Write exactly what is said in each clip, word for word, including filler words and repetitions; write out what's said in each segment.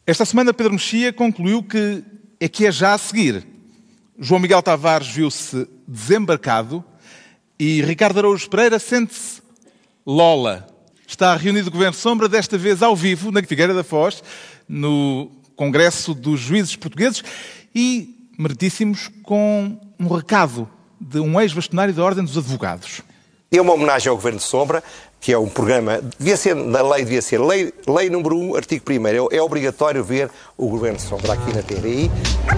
Esta semana Pedro Mexia concluiu que é que é já a seguir. João Miguel Tavares viu-se desembarcado e Ricardo Araújo Pereira sente-se Lola. Está reunido o Governo Sombra, desta vez ao vivo, na Figueira da Foz, no Congresso dos Juízes Portugueses e, meritíssimos, com um recado de um ex-bastonário da Ordem dos Advogados. É uma homenagem ao Governo Sombra, que é um programa, devia ser, na lei devia ser, lei, lei número um, artigo primeiro, é, é obrigatório ver o Governo Sombra aqui na T V I.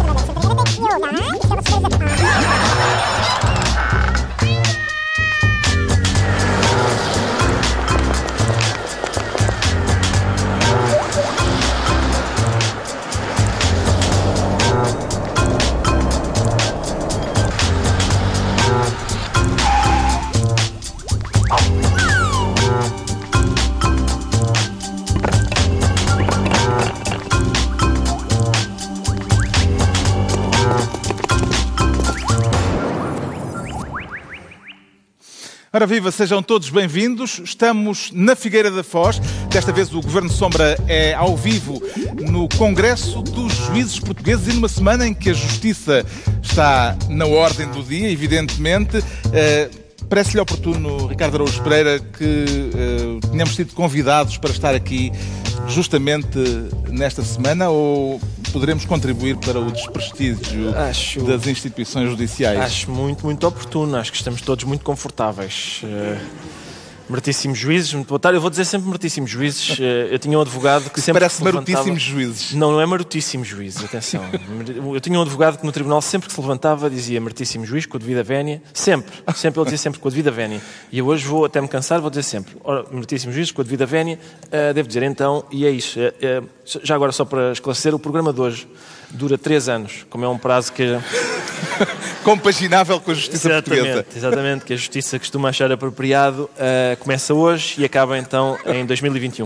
Ora viva, sejam todos bem-vindos. Estamos na Figueira da Foz. Desta vez o Governo Sombra é ao vivo no Congresso dos Juízes Portugueses e numa semana em que a Justiça está na ordem do dia, evidentemente. Uh, Parece-lhe oportuno, Ricardo Araújo Pereira, que uh, tenhamos sido convidados para estar aqui justamente nesta semana, ou poderemos contribuir para o desprestígio acho, das instituições judiciais? Acho muito, muito oportuno. Acho que estamos todos muito confortáveis. Uh, meritíssimos juízes, muito boa tarde. Eu vou dizer sempre meritíssimos juízes. Uh, eu tinha um advogado que sempre Parece se levantava... marotíssimos juízes. Não, não é marotíssimos juízes, atenção. Eu tinha um advogado que no tribunal sempre que se levantava dizia meritíssimo juiz, com a devida vénia. Sempre, sempre ele dizia sempre com a devida vénia. E eu hoje vou até me cansar, vou dizer sempre ora, meritíssimo juiz, com a devida vénia. Uh, devo dizer então, e é isso. Uh, uh, já agora só para esclarecer, o programa de hoje dura três anos, como é um prazo que... compaginável com a Justiça exatamente, Portuguesa. Exatamente, que a Justiça costuma achar apropriado. Uh, começa hoje e acaba então em dois mil e vinte e um.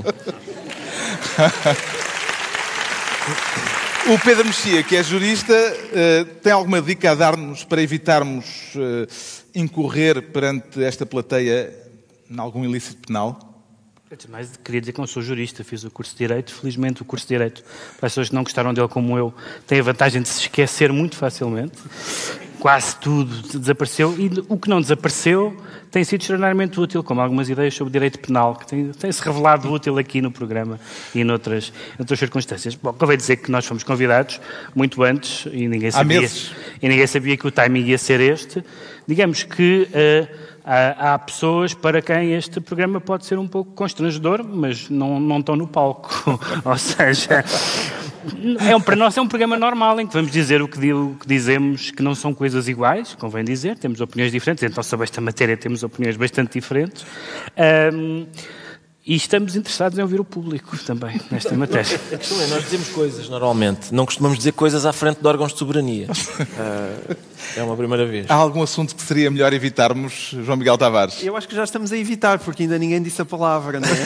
O Pedro Mexia, que é jurista, uh, tem alguma dica a dar-nos para evitarmos uh, incorrer perante esta plateia em algum ilícito penal? Antes de mais, queria dizer que não sou jurista, fiz o curso de Direito. Felizmente, o curso de Direito, para as pessoas que não gostaram dele como eu, tem a vantagem de se esquecer muito facilmente. Quase tudo desapareceu e o que não desapareceu tem sido extraordinariamente útil, como algumas ideias sobre direito penal, que tem, tem-se revelado útil aqui no programa e noutras, noutras circunstâncias. Bom, convém dizer que nós fomos convidados muito antes e ninguém sabia, e ninguém sabia que o timing ia ser este. Digamos que... Uh, Há, há pessoas para quem este programa pode ser um pouco constrangedor, mas não, não estão no palco. Ou seja, é um, para nós é um programa normal em que vamos dizer o que, o que dizemos, que não são coisas iguais, convém dizer, temos opiniões diferentes, então sobre esta matéria temos opiniões bastante diferentes. Um, E estamos interessados em ouvir o público também, nesta matéria. A questão é, nós dizemos coisas normalmente, não costumamos dizer coisas à frente de órgãos de soberania. Uh, é uma primeira vez. Há algum assunto que seria melhor evitarmos, João Miguel Tavares? Eu acho que já estamos a evitar, porque ainda ninguém disse a palavra, não é?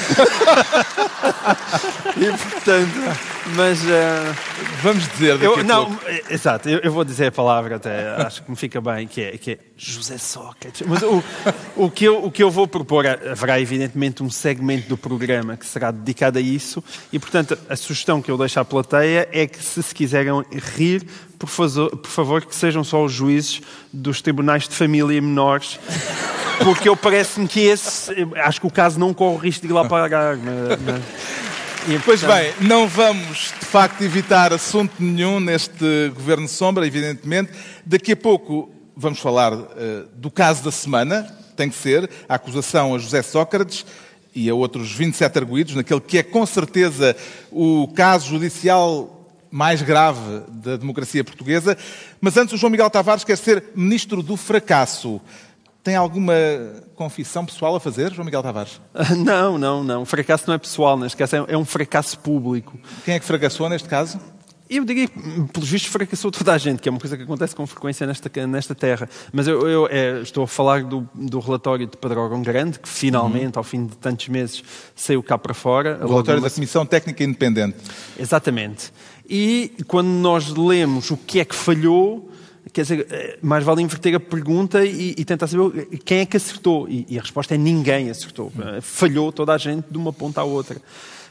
E portanto, mas... Uh... Vamos dizer daqui eu, a não, pouco. Exato, eu, eu vou dizer a palavra até, acho que me fica bem, que é, que é José Sócrates. Mas o, o, que eu, o que eu vou propor, haverá evidentemente um segmento do programa que será dedicado a isso e, portanto, a sugestão que eu deixo à plateia é que, se se quiserem rir, por favor, por favor que sejam só os juízes dos tribunais de família menores, porque eu parece-me que esse, acho que o caso não corre o risco de ir lá parar. Mas, mas... E, pois bem, não vamos de facto evitar assunto nenhum neste Governo Sombra, evidentemente. Daqui a pouco vamos falar uh, do caso da semana, tem que ser, a acusação a José Sócrates e a outros vinte e sete arguidos, naquele que é com certeza o caso judicial mais grave da democracia portuguesa. Mas antes o João Miguel Tavares quer ser Ministro do Fracasso. Tem alguma confissão pessoal a fazer, João Miguel Tavares? Não, não, não. O fracasso não é pessoal, neste caso é um fracasso público. Quem é que fracassou neste caso? Eu diria que, pelos vistos, fracassou toda a gente, que é uma coisa que acontece com frequência nesta, nesta terra. Mas eu, eu é, estou a falar do, do relatório de Pedrógão Grande, que finalmente, uhum. ao fim de tantos meses, saiu cá para fora. O relatório da Comissão Técnica Independente. Exatamente. E quando nós lemos o que é que falhou, quer dizer, mais vale inverter a pergunta e, e tentar saber quem é que acertou. E, e a resposta é ninguém acertou. Falhou toda a gente de uma ponta à outra.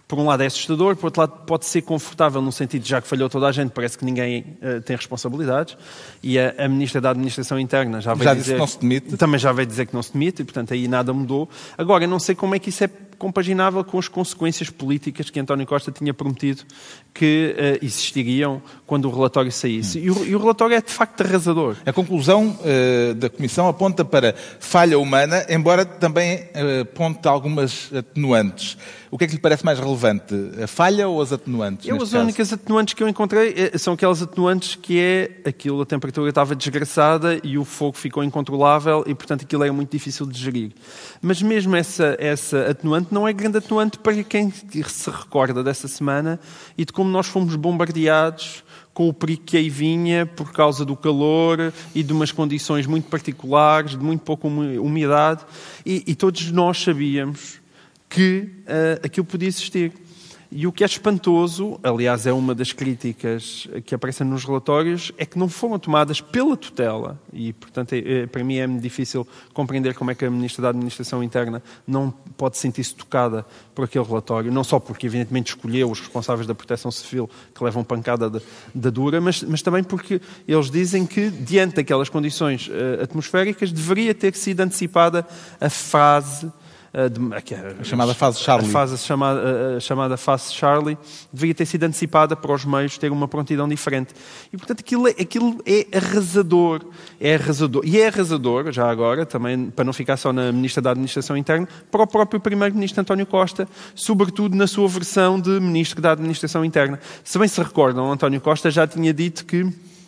por um lado é assustador, por outro lado pode ser confortável no sentido de já que falhou toda a gente, parece que ninguém uh, tem responsabilidades, e a, a Ministra da Administração Interna já veio já dizer... disse que não se demite. Também já veio dizer que não se demite, e portanto aí nada mudou. Agora, eu não sei como é que isso é compaginável com as consequências políticas que António Costa tinha prometido que uh, existiriam quando o relatório saísse. Hum. E, o, e o relatório é de facto arrasador. A conclusão uh, da Comissão aponta para falha humana, embora também uh, aponte algumas atenuantes. O que é que lhe parece mais relevante? A falha ou as atenuantes? Eu, as caso? únicas atenuantes que eu encontrei são aquelas atenuantes que é aquilo, a temperatura estava desgraçada e o fogo ficou incontrolável e, portanto, aquilo era muito difícil de gerir. Mas mesmo essa, essa atenuante não é grande atenuante para quem se recorda dessa semana e de como nós fomos bombardeados com o perigo que aí vinha por causa do calor e de umas condições muito particulares, de muito pouca umidade, e, e todos nós sabíamos que uh, aquilo podia existir. E o que é espantoso, aliás, é uma das críticas que aparecem nos relatórios, é que não foram tomadas pela tutela. E, portanto, é, é, para mim é difícil compreender como é que a Ministra da Administração Interna não pode sentir-se tocada por aquele relatório. Não só porque, evidentemente, escolheu os responsáveis da Proteção Civil que levam pancada da dura, mas, mas também porque eles dizem que, diante daquelas condições uh, atmosféricas, deveria ter sido antecipada a fase... De, a, a chamada fase Charlie. A, fase, a, chamada, a chamada fase Charlie devia ter sido antecipada para os meios terem uma prontidão diferente. E, portanto, aquilo é, aquilo é arrasador. É arrasador. E é arrasador, já agora, também, para não ficar só na Ministra da Administração Interna, para o próprio Primeiro-Ministro António Costa, sobretudo na sua versão de Ministro da Administração Interna. Se bem se recordam, António Costa já tinha dito que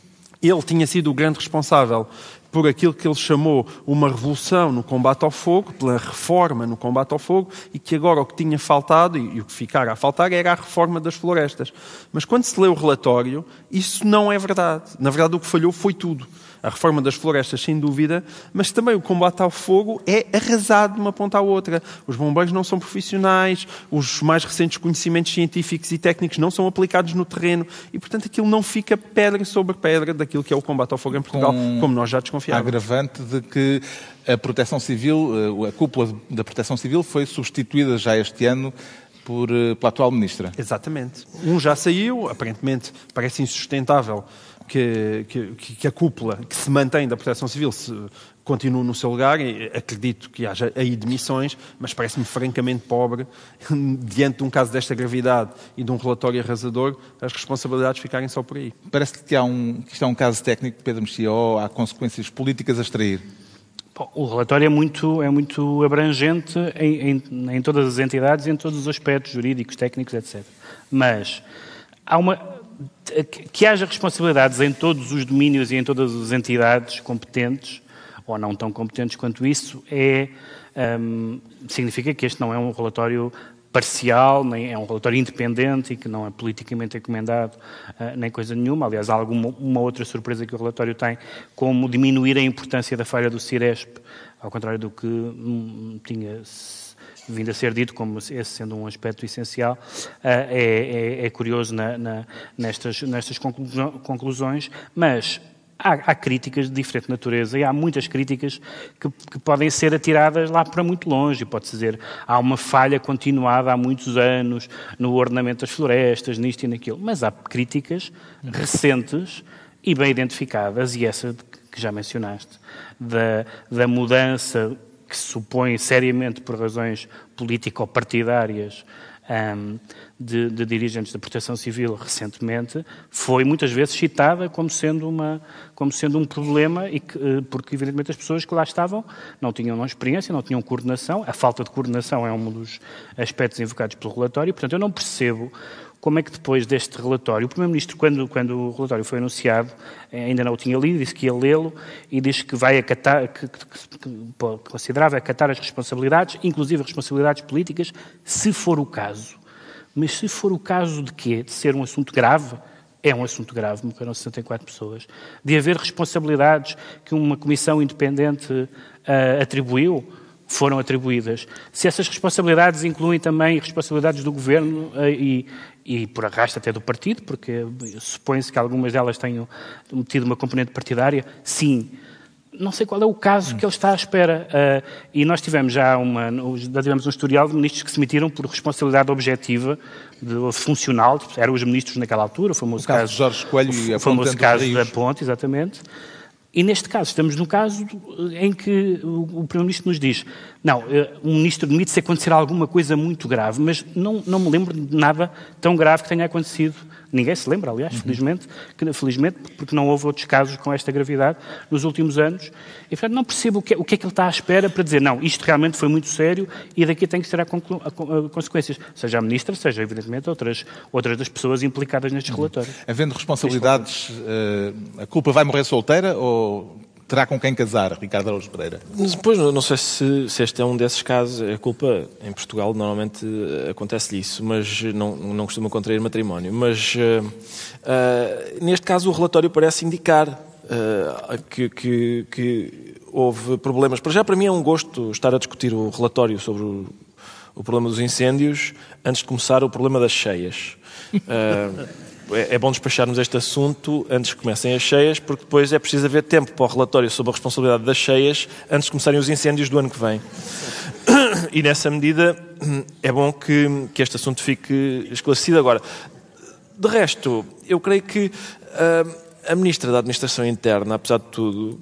ele tinha sido o grande responsável por aquilo que ele chamou uma revolução no combate ao fogo, pela reforma no combate ao fogo, e que agora o que tinha faltado, e o que ficara a faltar, era a reforma das florestas. Mas quando se lê o relatório, isso não é verdade. Na verdade, o que falhou foi tudo. A reforma das florestas, sem dúvida, mas também o combate ao fogo é arrasado de uma ponta à outra. Os bombeiros não são profissionais, os mais recentes conhecimentos científicos e técnicos não são aplicados no terreno e, portanto, aquilo não fica pedra sobre pedra daquilo que é o combate ao fogo em Portugal, Com como nós já desconfiávamos. Agravante de que a Proteção Civil, a cúpula da Proteção Civil foi substituída já este ano por, pela atual Ministra. Exatamente. Um já saiu, aparentemente parece insustentável que, que, que a cúpula que se mantém da Proteção Civil se continue no seu lugar. Acredito que haja aí demissões, mas parece-me francamente pobre, diante de um caso desta gravidade e de um relatório arrasador, as responsabilidades ficarem só por aí. Parece que, há um, que isto é um caso técnico de Pedro Mexia ou há consequências políticas a extrair? Bom, o relatório é muito, é muito abrangente em, em, em todas as entidades, em todos os aspectos jurídicos, técnicos, etcétera. Mas há uma... que haja responsabilidades em todos os domínios e em todas as entidades competentes, ou não tão competentes quanto isso, é, um, significa que este não é um relatório parcial, nem é um relatório independente e que não é politicamente encomendado, uh, nem coisa nenhuma. Aliás, há alguma uma outra surpresa que o relatório tem, como diminuir a importância da falha do Ciresp, ao contrário do que hum, tinha vindo a ser dito, como esse sendo um aspecto essencial. Uh, é, é, é curioso na, na, nestas, nestas conclusões, mas há, há críticas de diferente natureza e há muitas críticas que, que podem ser atiradas lá para muito longe. Pode-se dizer, há uma falha continuada há muitos anos no ordenamento das florestas, nisto e naquilo, mas há críticas recentes e bem identificadas, e essa que já mencionaste, da, da mudança que se supõe seriamente por razões político-partidárias um, de, de dirigentes da Proteção Civil recentemente, foi muitas vezes citada como sendo, uma, como sendo um problema, e que, porque evidentemente as pessoas que lá estavam não tinham experiência, não tinham coordenação. A falta de coordenação é um dos aspectos invocados pelo relatório. Portanto, eu não percebo como é que depois deste relatório, o Primeiro-Ministro, quando, quando o relatório foi anunciado, ainda não o tinha lido, disse que ia lê-lo e disse que vai acatar, que, que, que, que considerava acatar as responsabilidades, inclusive as responsabilidades políticas, se for o caso. Mas se for o caso de quê? De ser um assunto grave? É um assunto grave, morreram sessenta e quatro pessoas. De haver responsabilidades que uma comissão independente uh, atribuiu? Foram atribuídas. Se essas responsabilidades incluem também responsabilidades do Governo uh, e, e por arrasto até do partido, porque supõe-se que algumas delas tenham tido uma componente partidária, sim. não sei qual é o caso que ele está à espera. Uh, e nós tivemos já, uma, já tivemos um historial de ministros que se demitiram por responsabilidade objetiva, de, funcional, eram os ministros naquela altura, o famoso o caso, caso de Jorge Coelho e a o famoso caso da Rios. Ponte, exatamente. E neste caso, estamos num caso em que o, o Primeiro-Ministro nos diz, não, um ministro demite-se se acontecer alguma coisa muito grave, mas não, não me lembro de nada tão grave que tenha acontecido. Ninguém se lembra, aliás, uhum. felizmente, que, felizmente, porque não houve outros casos com esta gravidade nos últimos anos. E, portanto, não percebo o que, o que é que ele está à espera para dizer, não, isto realmente foi muito sério e daqui tem que ser a, conclu- a, a, a consequências. Seja a Ministra, seja, evidentemente, outras, outras das pessoas implicadas nestes uhum. relatórios. Havendo responsabilidades, uh, a culpa vai morrer solteira ou terá com quem casar, Ricardo Araújo Pereira? Depois, não sei se, se este é um desses casos. A culpa, em Portugal, normalmente acontece-lhe isso, mas não, não costuma contrair matrimónio. Mas, uh, uh, neste caso, o relatório parece indicar uh, que, que, que houve problemas. Para já, para mim, é um gosto estar a discutir o relatório sobre o, o problema dos incêndios antes de começar o problema das cheias. Uh, É bom despacharmos este assunto antes que comecem as cheias, porque depois é preciso haver tempo para o relatório sobre a responsabilidade das cheias antes de começarem os incêndios do ano que vem. E nessa medida é bom que, que este assunto fique esclarecido. Agora, de resto, eu creio que uh, a Ministra da Administração Interna, apesar de tudo,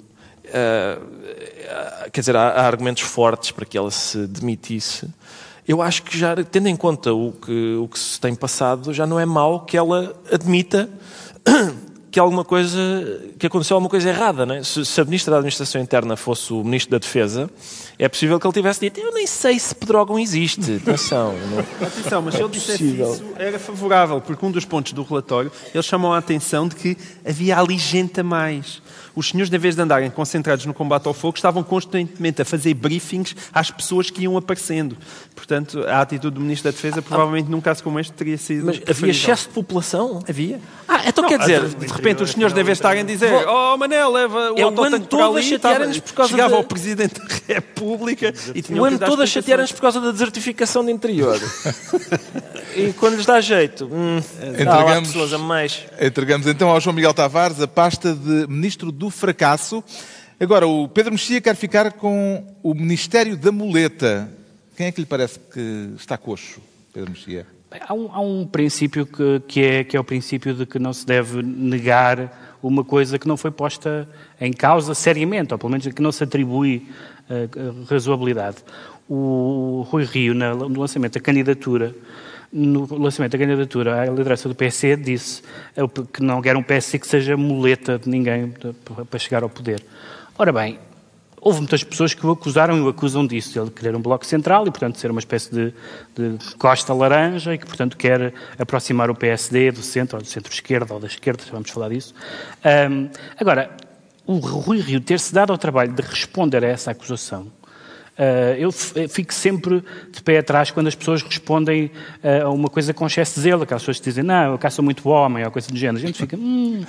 uh, quer dizer, há, há argumentos fortes para que ela se demitisse. Eu acho que, já, tendo em conta o que, o que se tem passado, já não é mau que ela admita que, alguma coisa, que aconteceu alguma coisa errada. Não é? se, se a Ministra da Administração Interna fosse o Ministro da Defesa, é possível que ele tivesse dito, eu nem sei se Pedrógão existe. Atenção, não... Atenção, mas se é ele dissesse possível. Isso, era favorável, porque um dos pontos do relatório, eles chamam a atenção de que havia ali gente a mais. Os senhores, em vez de andarem concentrados no combate ao fogo, estavam constantemente a fazer briefings às pessoas que iam aparecendo. Portanto, a atitude do Ministro da Defesa, provavelmente, ah, num caso como este, teria sido... Mas havia excesso de população? Havia. Ah, então não, quer dizer... De repente, os senhores, em vez de estarem a dizer oh, Manel, leva o é autotanque para ali, estava, por causa chegava de... ao Presidente da República e tinham o ano todo a chatearem-nos por causa da desertificação do interior. E quando lhes dá jeito, hum, entregamos, lá pessoas a mais. Entregamos então ao João Miguel Tavares a pasta de Ministro do Fracasso. Agora, o Pedro Mexia quer ficar com o Ministério da Muleta. Quem é que lhe parece que está coxo, Pedro Mexia? Há um, há um princípio que, que, é, que é o princípio de que não se deve negar uma coisa que não foi posta em causa seriamente, ou pelo menos que não se atribui uh, razoabilidade. O Rui Rio, no lançamento da candidatura, no lançamento da candidatura à liderança do P S C, disse que não quer um P S C que seja muleta de ninguém para chegar ao poder. Ora bem, houve muitas pessoas que o acusaram e o acusam disso, de ele querer um bloco central e, portanto, ser uma espécie de, de costa laranja e que, portanto, quer aproximar o P S D do centro, ou do centro-esquerda, ou da esquerda, vamos falar disso. Um, agora, o Rui Rio ter-se dado ao trabalho de responder a essa acusação, Uh, eu fico sempre de pé atrás quando as pessoas respondem uh, a uma coisa com excesso de zelo, aquelas pessoas que dizem, não, eu cá sou muito homem, ou coisa do género. A gente fica, hum...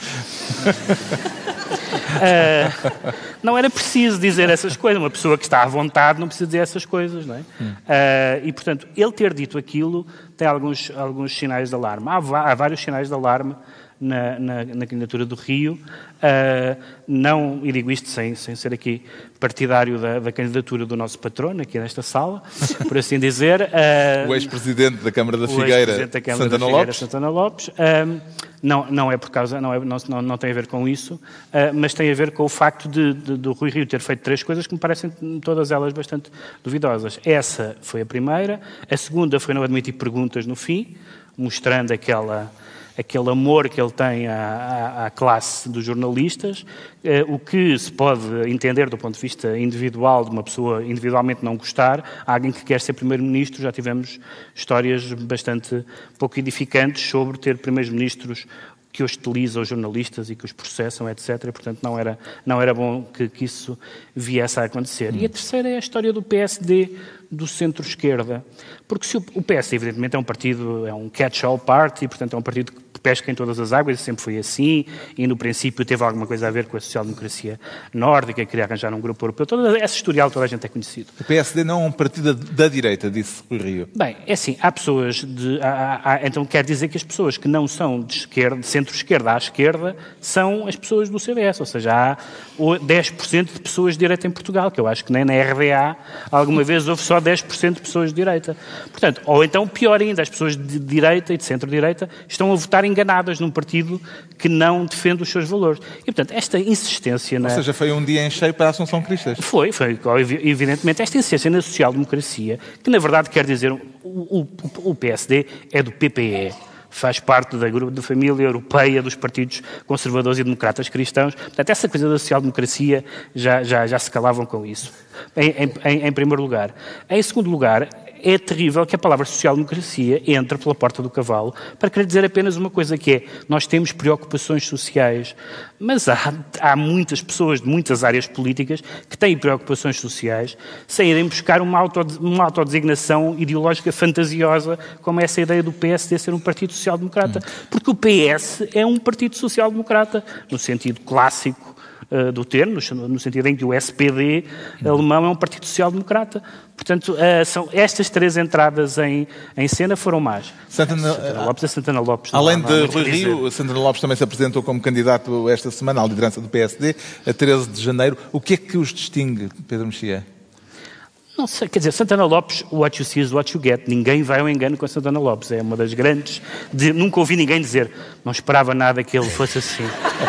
uh, não era preciso dizer essas coisas. Uma pessoa que está à vontade não precisa dizer essas coisas, não é? Hum. Uh, e, portanto, ele ter dito aquilo tem alguns, alguns sinais de alarme. Há, há vários sinais de alarme Na, na, na candidatura do Rio, uh, não, e digo isto sem, sem ser aqui partidário da, da candidatura do nosso patrono, aqui nesta sala, por assim dizer. Uh, o ex-presidente da Câmara da Figueira, o ex-presidente da Câmara Santana da Figueira, Lopes. Santana Lopes. Uh, não, não é por causa, não, é, não, não tem a ver com isso, uh, mas tem a ver com o facto de, de, do Rui Rio ter feito três coisas que me parecem todas elas bastante duvidosas. Essa foi a primeira, a segunda foi não admitir perguntas no fim, mostrando aquela... aquele amor que ele tem à, à, à classe dos jornalistas, eh, o que se pode entender do ponto de vista individual, de uma pessoa individualmente não gostar, há alguém que quer ser primeiro-ministro, já tivemos histórias bastante pouco edificantes sobre ter primeiros-ministros que hostilizam os jornalistas e que os processam, etcétera. Portanto, não era, não era bom que, que isso viesse a acontecer. Hum. E a terceira é a história do P S D do centro-esquerda. Porque se o, o P S, evidentemente, é um partido, é um catch-all party, portanto é um partido que pesca em todas as águas, sempre foi assim, e no princípio teve alguma coisa a ver com a social-democracia nórdica, queria arranjar um grupo europeu. Todo esse historial toda a gente é conhecido. O P S D não é um partido da direita, disse Rui Rio. Bem, é assim, há pessoas de... Há, há, então quer dizer que as pessoas que não são de esquerda, de centro-esquerda à esquerda, são as pessoas do C D S, ou seja, há dez por cento de pessoas de direita em Portugal, que eu acho que nem na R D A alguma vez houve só dez por cento de pessoas de direita. Portanto, ou então, pior ainda, as pessoas de direita e de centro-direita estão a votar enganadas num partido que não defende os seus valores. E, portanto, esta insistência... Na... Ou seja, foi um dia em cheio para a Assunção Cristas. Foi, foi, evidentemente, esta insistência na social-democracia, que na verdade quer dizer, o, o, o P S D é do P P E, faz parte da, da família europeia dos partidos conservadores e democratas cristãos. Portanto, essa coisa da social-democracia já, já, já se calavam com isso, em, em, em primeiro lugar. Em segundo lugar, é terrível que a palavra social-democracia entre pela porta do cavalo para querer dizer apenas uma coisa, que é, nós temos preocupações sociais, mas há, há muitas pessoas de muitas áreas políticas que têm preocupações sociais sem irem buscar uma, auto, uma autodesignação ideológica fantasiosa como essa ideia do P S D ser um partido social-democrata. Porque o P S é um partido social-democrata, no sentido clássico uh, do termo, no, no sentido em que o S P D alemão é um partido social-democrata. Portanto, uh, são estas três entradas em, em cena foram más. Santana, Santana Lopes é Santana Lopes. Além não, não de Rui Rio, Santana Lopes também se apresentou como candidato esta semana à liderança do P S D, a treze de janeiro. O que é que os distingue, Pedro Mexia? Não sei, quer dizer, Santana Lopes, what you see is what you get. Ninguém vai ao engano com a Santana Lopes. É uma das grandes... De, nunca ouvi ninguém dizer, não esperava nada que ele fosse assim.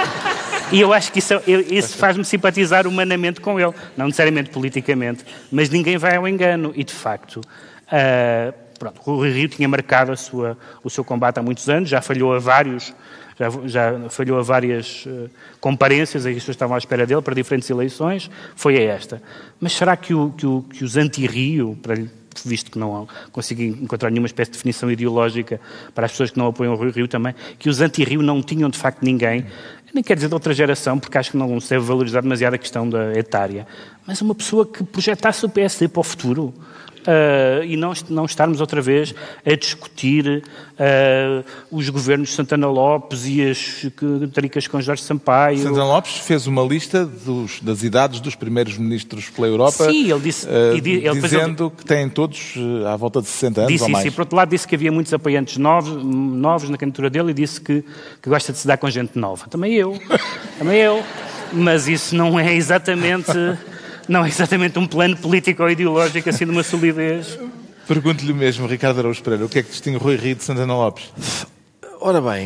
E eu acho que isso, isso faz-me simpatizar humanamente com ele, não necessariamente politicamente, mas ninguém vai ao engano. E, de facto, uh, pronto, o Rui Rio tinha marcado a sua, o seu combate há muitos anos, já falhou a vários... Já, já falhou a várias uh, comparências, as pessoas estavam à espera dele para diferentes eleições, foi a esta. Mas será que, o, que, o, que os anti-Rio, para, visto que não consegui encontrar nenhuma espécie de definição ideológica para as pessoas que não apoiam o Rui Rio também, que os anti-Rio não tinham de facto ninguém, nem quer dizer de outra geração, porque acho que não se deve valorizar demasiado a questão da etária, mas uma pessoa que projetasse o P S D para o futuro. Uh, e não, não estarmos outra vez a discutir uh, os governos de Santana Lopes e as tricas com Jorge Sampaio. Santana Lopes fez uma lista dos, das idades dos primeiros ministros pela Europa. Sim, ele disse... Uh, ele, dizendo ele, que têm todos uh, à volta de sessenta anos disse ou mais. Isso, e por outro lado disse que havia muitos apoiantes novos, novos na candidatura dele e disse que, que gosta de se dar com gente nova. Também eu, também eu. Mas isso não é exatamente... Não é exatamente um plano político ou ideológico assim de uma solidez. Pergunto-lhe mesmo, Ricardo Araújo Pereira, o que é que distingue Rui Rio de Santana Lopes? Ora bem,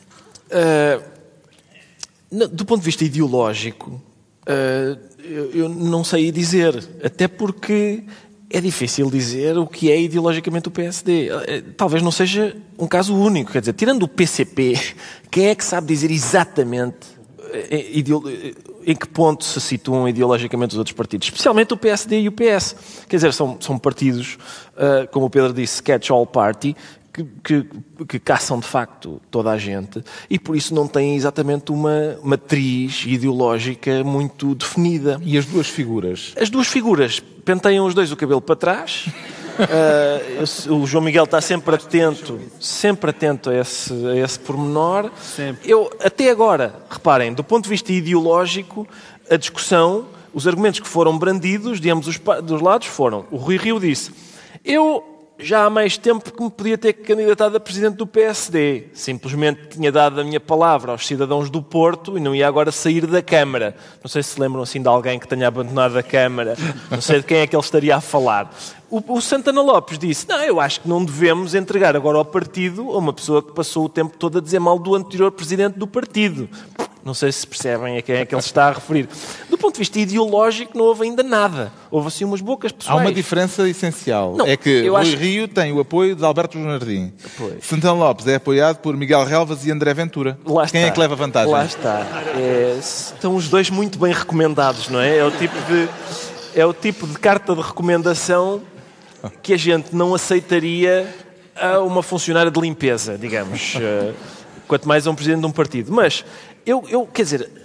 uh, do ponto de vista ideológico, uh, eu, eu não sei dizer, até porque é difícil dizer o que é ideologicamente o P S D. Uh, talvez não seja um caso único, quer dizer, tirando o P C P, quem é que sabe dizer exatamente em que ponto se situam ideologicamente os outros partidos, especialmente o P S D e o P S. Quer dizer, são, são partidos, uh, como o Pedro disse, catch-all party, que, que, que caçam de facto toda a gente e por isso não têm exatamente uma matriz ideológica muito definida. E as duas figuras? As duas figuras penteiam os dois o cabelo para trás. Uh, o João Miguel está sempre atento, sempre atento a esse, a esse pormenor. Sempre. Eu, até agora, reparem, do ponto de vista ideológico, a discussão, os argumentos que foram brandidos de ambos os dos lados foram: o Rui Rio disse, eu já há mais tempo que me podia ter candidatado a presidente do P S D, simplesmente tinha dado a minha palavra aos cidadãos do Porto e não ia agora sair da Câmara. Não sei se se lembram assim de alguém que tenha abandonado a Câmara, não sei de quem é que ele estaria a falar. O, o Santana Lopes disse, não, eu acho que não devemos entregar agora ao partido a uma pessoa que passou o tempo todo a dizer mal do anterior presidente do partido. Não sei se percebem a quem é que ele se está a referir. Do ponto de vista ideológico não houve ainda nada. Houve assim umas bocas pessoais. Há uma diferença essencial. Não, é que Rui acho... Rio tem o apoio de Alberto Jardim. Pois. Santana Lopes é apoiado por Miguel Relvas e André Ventura. Lá Quem está. é que leva vantagem? Lá está. É, estão os dois muito bem recomendados, não é? É o tipo de, é o tipo de carta de recomendação que a gente não aceitaria a uma funcionária de limpeza, digamos. Quanto mais a um presidente de um partido. Mas, eu, eu quer dizer,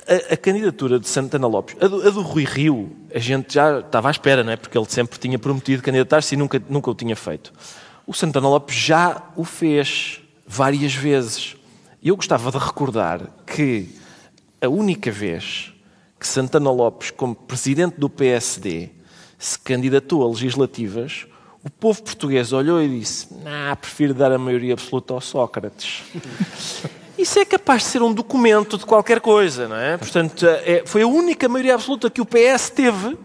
a, a candidatura de Santana Lopes, a do, a do Rui Rio, a gente já estava à espera, não é? Porque ele sempre tinha prometido candidatar-se e nunca, nunca o tinha feito. O Santana Lopes já o fez várias vezes. E eu gostava de recordar que a única vez que Santana Lopes, como presidente do P S D, se candidatou a legislativas, o povo português olhou e disse: "Não, prefiro dar a maioria absoluta ao Sócrates." Isso é capaz de ser um documento de qualquer coisa, não é? Portanto, é, foi a única maioria absoluta que o P S teve uh,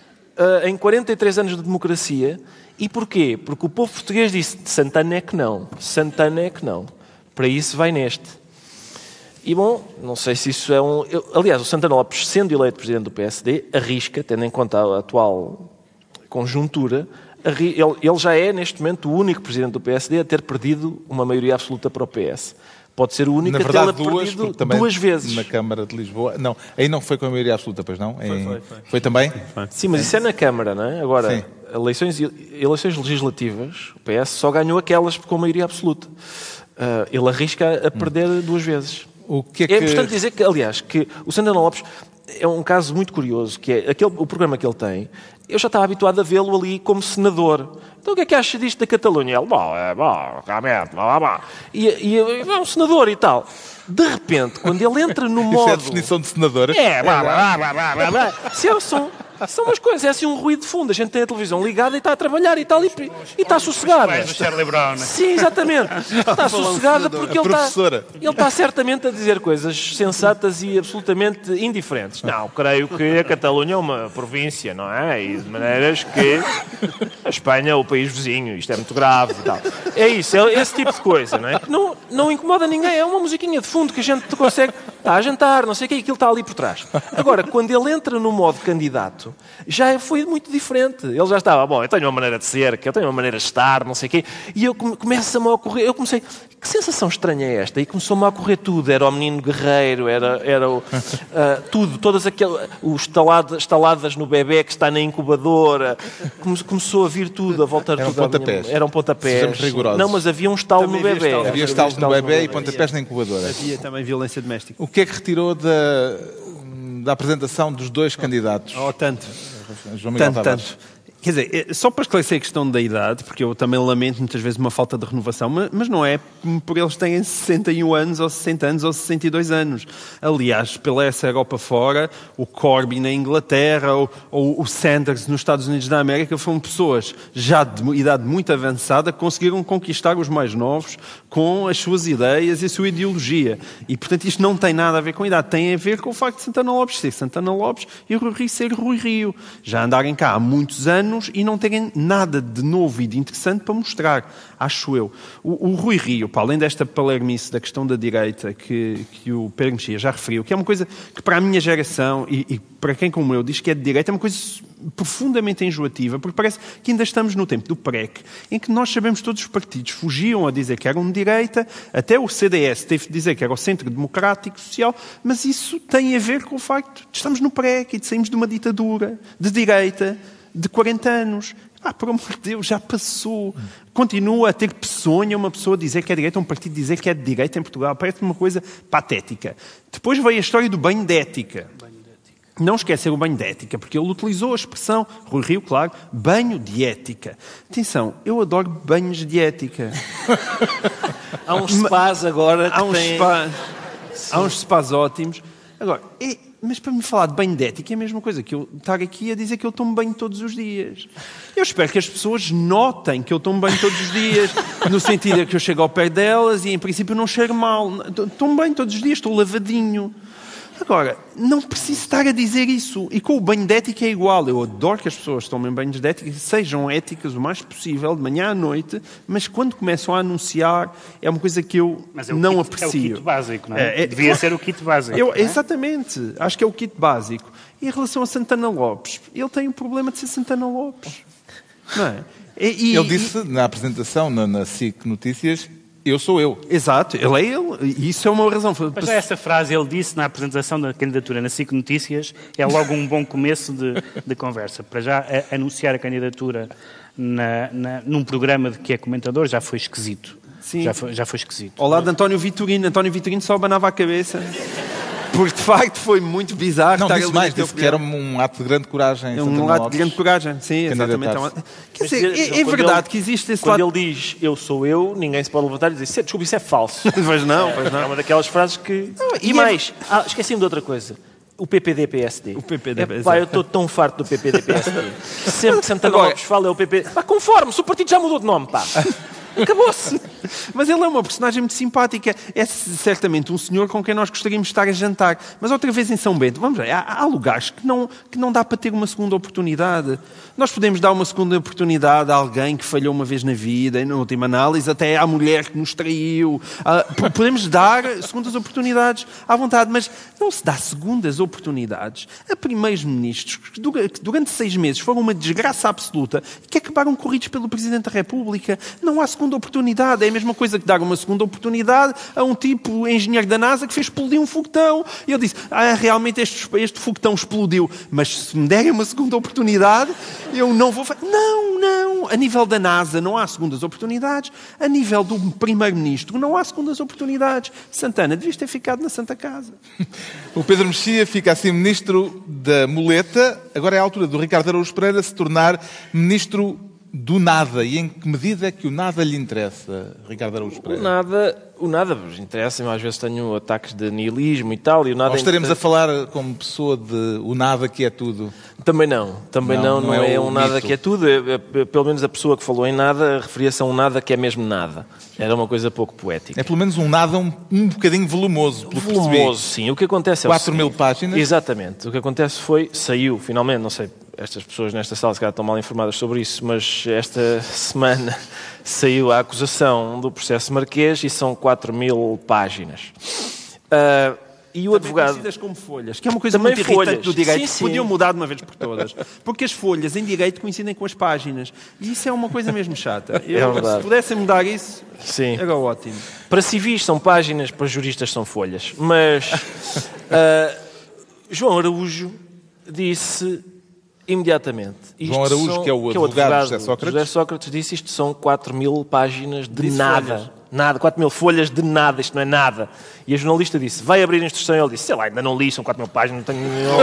em quarenta e três anos de democracia. E porquê? Porque o povo português disse: Santana é que não, Santana é que não. Para isso vai neste. E, bom, não sei se isso é um... Eu, aliás, o Santana Lopes, sendo eleito presidente do P S D, arrisca, tendo em conta a atual conjuntura, arri... ele, ele já é, neste momento, o único presidente do P S D a ter perdido uma maioria absoluta para o P S. Pode ser o único na verdade, a tê-la duas, perdido também duas vezes. Na Câmara de Lisboa. Não, aí não foi com a maioria absoluta, pois não? Foi, em... foi, foi. Foi também? Foi. Sim, mas isso é na Câmara, não é? Agora, Sim. eleições, eleições legislativas, o P S só ganhou aquelas com a maioria absoluta. Uh, ele arrisca a perder hum. duas vezes. O que é, que... é importante dizer que, aliás, que o Santana Lopes é um caso muito curioso, que é aquele, o programa que ele tem. Eu já estava habituado a vê-lo ali como senador. Então o que é que acha disto da Catalunha? Ele, bom, é bom, realmente, blá, blá, blá. E, e é um senador e tal. De repente, quando ele entra no modo... Isso é a definição de senador? É, blá, blá, blá, blá, blá, blá. Se é, são, são umas coisas, é assim um ruído de fundo. A gente tem a televisão ligada e está a trabalhar e tal, e, e está sossegada. Sim, exatamente. Está sossegada porque ele está, ele está certamente a dizer coisas sensatas e absolutamente indiferentes. Não, creio que a Catalunha é uma província, não é? E de maneiras que a Espanha é o país vizinho, isto é muito grave e tal. É isso, é esse tipo de coisa, não é? Que não, não incomoda ninguém, é uma musiquinha de fundo que a gente consegue... Está a jantar, não sei o que, aquilo está ali por trás. Agora, quando ele entra no modo candidato, já foi muito diferente. Ele já estava, bom, eu tenho uma maneira de ser, que eu tenho uma maneira de estar, não sei o quê, e eu começo-me a ocorrer, eu comecei, que sensação estranha é esta? E começou-me a ocorrer tudo, era o menino guerreiro, era, era o, uh, tudo, todas aquelas, os estaladas, estaladas no bebê que está na incubadora, come, começou a vir tudo, a voltar eram tudo. Pontapés. Minha, eram pontapés. Sejamos rigorosos. Não, mas havia um estalo Também no havia bebê. estalo. Havia estalos no bebê e pontapés na incubadora. Havia também violência doméstica. O que é que retirou da, da apresentação dos dois candidatos? Oh, tanto. João Miguel Tanto, Tavares. tanto. Quer dizer, só para esclarecer a questão da idade, porque eu também lamento muitas vezes uma falta de renovação, mas, mas não é por eles terem sessenta e um anos, ou sessenta anos, ou sessenta e dois anos. Aliás, pela essa Europa fora, o Corbyn na Inglaterra, ou, ou o Sanders nos Estados Unidos da América, foram pessoas já de idade muito avançada que conseguiram conquistar os mais novos com as suas ideias e a sua ideologia. E, portanto, isto não tem nada a ver com a idade, tem a ver com o facto de Santana Lopes ser Santana Lopes e Rui Rio ser Rui Rio. Já andarem cá há muitos anos e não terem nada de novo e de interessante para mostrar, acho eu. O, o Rui Rio, para além desta palermice da questão da direita que, que o Pedro Mexia já referiu, que é uma coisa que para a minha geração e, e para quem como eu diz que é de direita, é uma coisa profundamente enjoativa, porque parece que ainda estamos no tempo do P R E C, em que nós sabemos que todos os partidos fugiam a dizer que eram de direita, até o C D S teve de dizer que era o Centro Democrático Social, mas isso tem a ver com o facto de estamos no P R E C e de saímos de uma ditadura de direita de quarenta anos. Ah, por amor de Deus, já passou. Continua a ter peçonha uma pessoa dizer que é direita, um partido dizer que é de direita em Portugal. Parece uma coisa patética. Depois veio a história do banho de ética. Não esquecer o banho de ética, porque ele utilizou a expressão, Rui Rio, claro, banho de ética. Atenção, eu adoro banhos de ética. Há uns spas agora que há uns têm... spa, há uns spas ótimos. Agora, é, mas para me falar de banho de ética é a mesma coisa que eu estar aqui a dizer que eu tomo banho todos os dias. Eu espero que as pessoas notem que eu tomo banho todos os dias, no sentido de que eu chego ao pé delas e, em princípio, não cheiro mal. Tomo banho todos os dias, estou lavadinho. Agora, não preciso estar a dizer isso. E com o banho de ética é igual. Eu adoro que as pessoas tomem banhos de ética, sejam éticas o mais possível, de manhã à noite, mas quando começam a anunciar, é uma coisa que eu mas é não kit, aprecio. É o kit básico, não é? é, é Devia claro. ser o kit básico. Eu, não é? Exatamente. Acho que é o kit básico. E em relação a Santana Lopes, ele tem o problema de ser Santana Lopes. Não é? E, e, ele disse e... na apresentação, na, na S I C Notícias, eu sou eu. Exato, ele é ele. E isso é uma razão. Mas já essa frase ele disse na apresentação da candidatura na S I C Notícias é logo um bom começo de, de conversa. Para já a, anunciar a candidatura na, na, num programa de que é comentador já foi esquisito. Sim. Já foi, já foi esquisito. Ao lado de António Vitorino. António Vitorino só abanava a cabeça. Porque, de facto, foi muito bizarro Não, estar disse ali mais, naquele disse que era programa. um ato de grande coragem. É um ato de grande coragem, sim, exatamente. É uma- Quer dizer, é, é Quando verdade ele- que existe esse Quando lado... ele diz eu sou eu, ninguém se pode levantar e dizer desculpa, isso é falso. Pois não, pois É não. uma daquelas frases que... e E é- mais, ah, esqueci-me de outra coisa. O P P D P S D. O P P D P S D. Epá, eu estou tão farto do P P D P S D. Sempre que Santana Agora- Lopes fala é o P P D. Pá, conforme-se, o partido já mudou de nome, pá. Acabou-se. Mas ele é uma personagem muito simpática. É certamente um senhor com quem nós gostaríamos de estar a jantar. Mas outra vez em São Bento, vamos ver, há, há lugares que não, que não dá para ter uma segunda oportunidade. Nós podemos dar uma segunda oportunidade a alguém que falhou uma vez na vida, e na última análise, até à mulher que nos traiu. Ah, p- podemos dar segundas oportunidades à vontade, mas não se dá segundas oportunidades a primeiros-ministros que dura- que durante seis meses foram uma desgraça absoluta e que acabaram corridos pelo Presidente da República. Não há segunda oportunidade. É a mesma coisa que dar uma segunda oportunidade a um tipo engenheiro da NASA que fez explodir um foguetão. E ele disse, ah, realmente este, este foguetão explodiu, mas se me derem uma segunda oportunidade, eu não vou fazer. Não, não. A nível da NASA não há segundas oportunidades. A nível do Primeiro-Ministro não há segundas oportunidades. Santana, devias ter ficado na Santa Casa. O Pedro Mexia fica assim ministro da muleta. Agora é a altura do Ricardo Araújo Pereira se tornar ministro do nada. E em que medida é que o nada lhe interessa, Ricardo Araújo O Pereira? nada, o nada vos interessa, às vezes tenho ataques de nihilismo e tal, e o nada Ou estaremos a interessa- falar como pessoa de o nada que é tudo? Também não, também Não, não, não não, é é, o um nada mito. que é tudo. É- é- pelo menos a pessoa que falou em nada referia-se a um nada que é mesmo nada. Era uma coisa pouco poética. É pelo menos um nada um, um bocadinho volumoso, pelo que percebi. Volumoso, sim. O que acontece é o quatro mil seguinte. páginas. Exatamente. O que acontece foi, saiu, finalmente, não sei, estas pessoas nesta sala se calhar estão mal informadas sobre isso, mas esta semana saiu a acusação do processo Marquês e são quatro mil páginas. Ah, e o Também advogado... conhecidas como folhas, que é uma coisa Também muito irritante folhas. do direito, Sim, que sim. podiam mudar de uma vez por todas. Porque as folhas em direito coincidem com as páginas. E isso é uma coisa mesmo chata. Eu, verdade. se pudessem mudar isso, Sim. era ótimo. Para civis são páginas, para juristas são folhas. Mas ah, João Araújo disse imediatamente... isto João Araújo, são- que é o advogado de José Sócrates. José Sócrates disse isto são quatro mil páginas de Disse nada. folhas. Nada, quatro mil folhas de nada, isto não é nada. E a jornalista disse, vai abrir a instrução. E ele disse, sei lá, ainda não li, são quatro mil páginas, não tenho nenhum...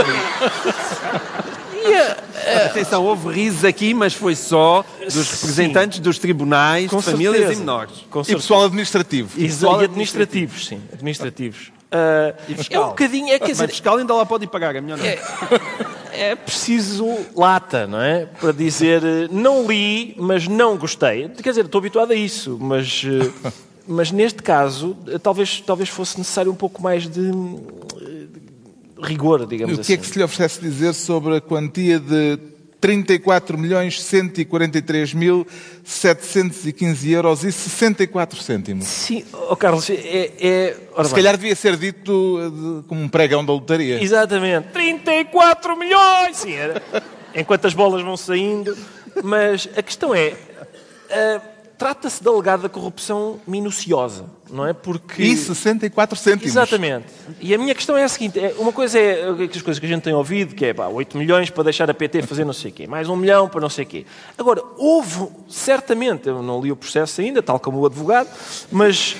Atenção, houve risos aqui, mas foi só dos representantes dos tribunais, Com de famílias certeza. e menores. Com E certeza. pessoal administrativo. E, pessoal e administrativos, sim, administrativos. Ah, E fiscal. É um bocadinho, é, quer Mas dizer, fiscal ainda lá pode ir pagar, é melhor não. é preciso lata, não é? Para dizer, eh, não li, mas não gostei. Quer dizer, estou habituado a isso, mas, eh, mas neste caso, eh, talvez, talvez fosse necessário um pouco mais de eh, rigor, digamos E o assim. que é que se lhe oferece dizer sobre a quantia de trinta e quatro milhões cento e quarenta e três mil setecentos e quinze euros e sessenta e quatro cêntimos? Sim, oh Carlos, é... é ora Se bem. calhar devia ser dito eh, de- como um pregão da lotaria. Exatamente. trinta e quatro milhões! Sim, era. Enquanto as bolas vão saindo. Mas a questão é... ah, trata-se da alegada corrupção minuciosa, não é? Porque... E sessenta e quatro cêntimos. Exatamente. E a minha questão é a seguinte. é- Uma coisa é as coisas que a gente tem ouvido, que é pá, oito milhões para deixar a P T fazer não sei o quê. Mais um milhão para não sei o quê. Agora, houve, certamente, eu não li o processo ainda, tal como o advogado, mas...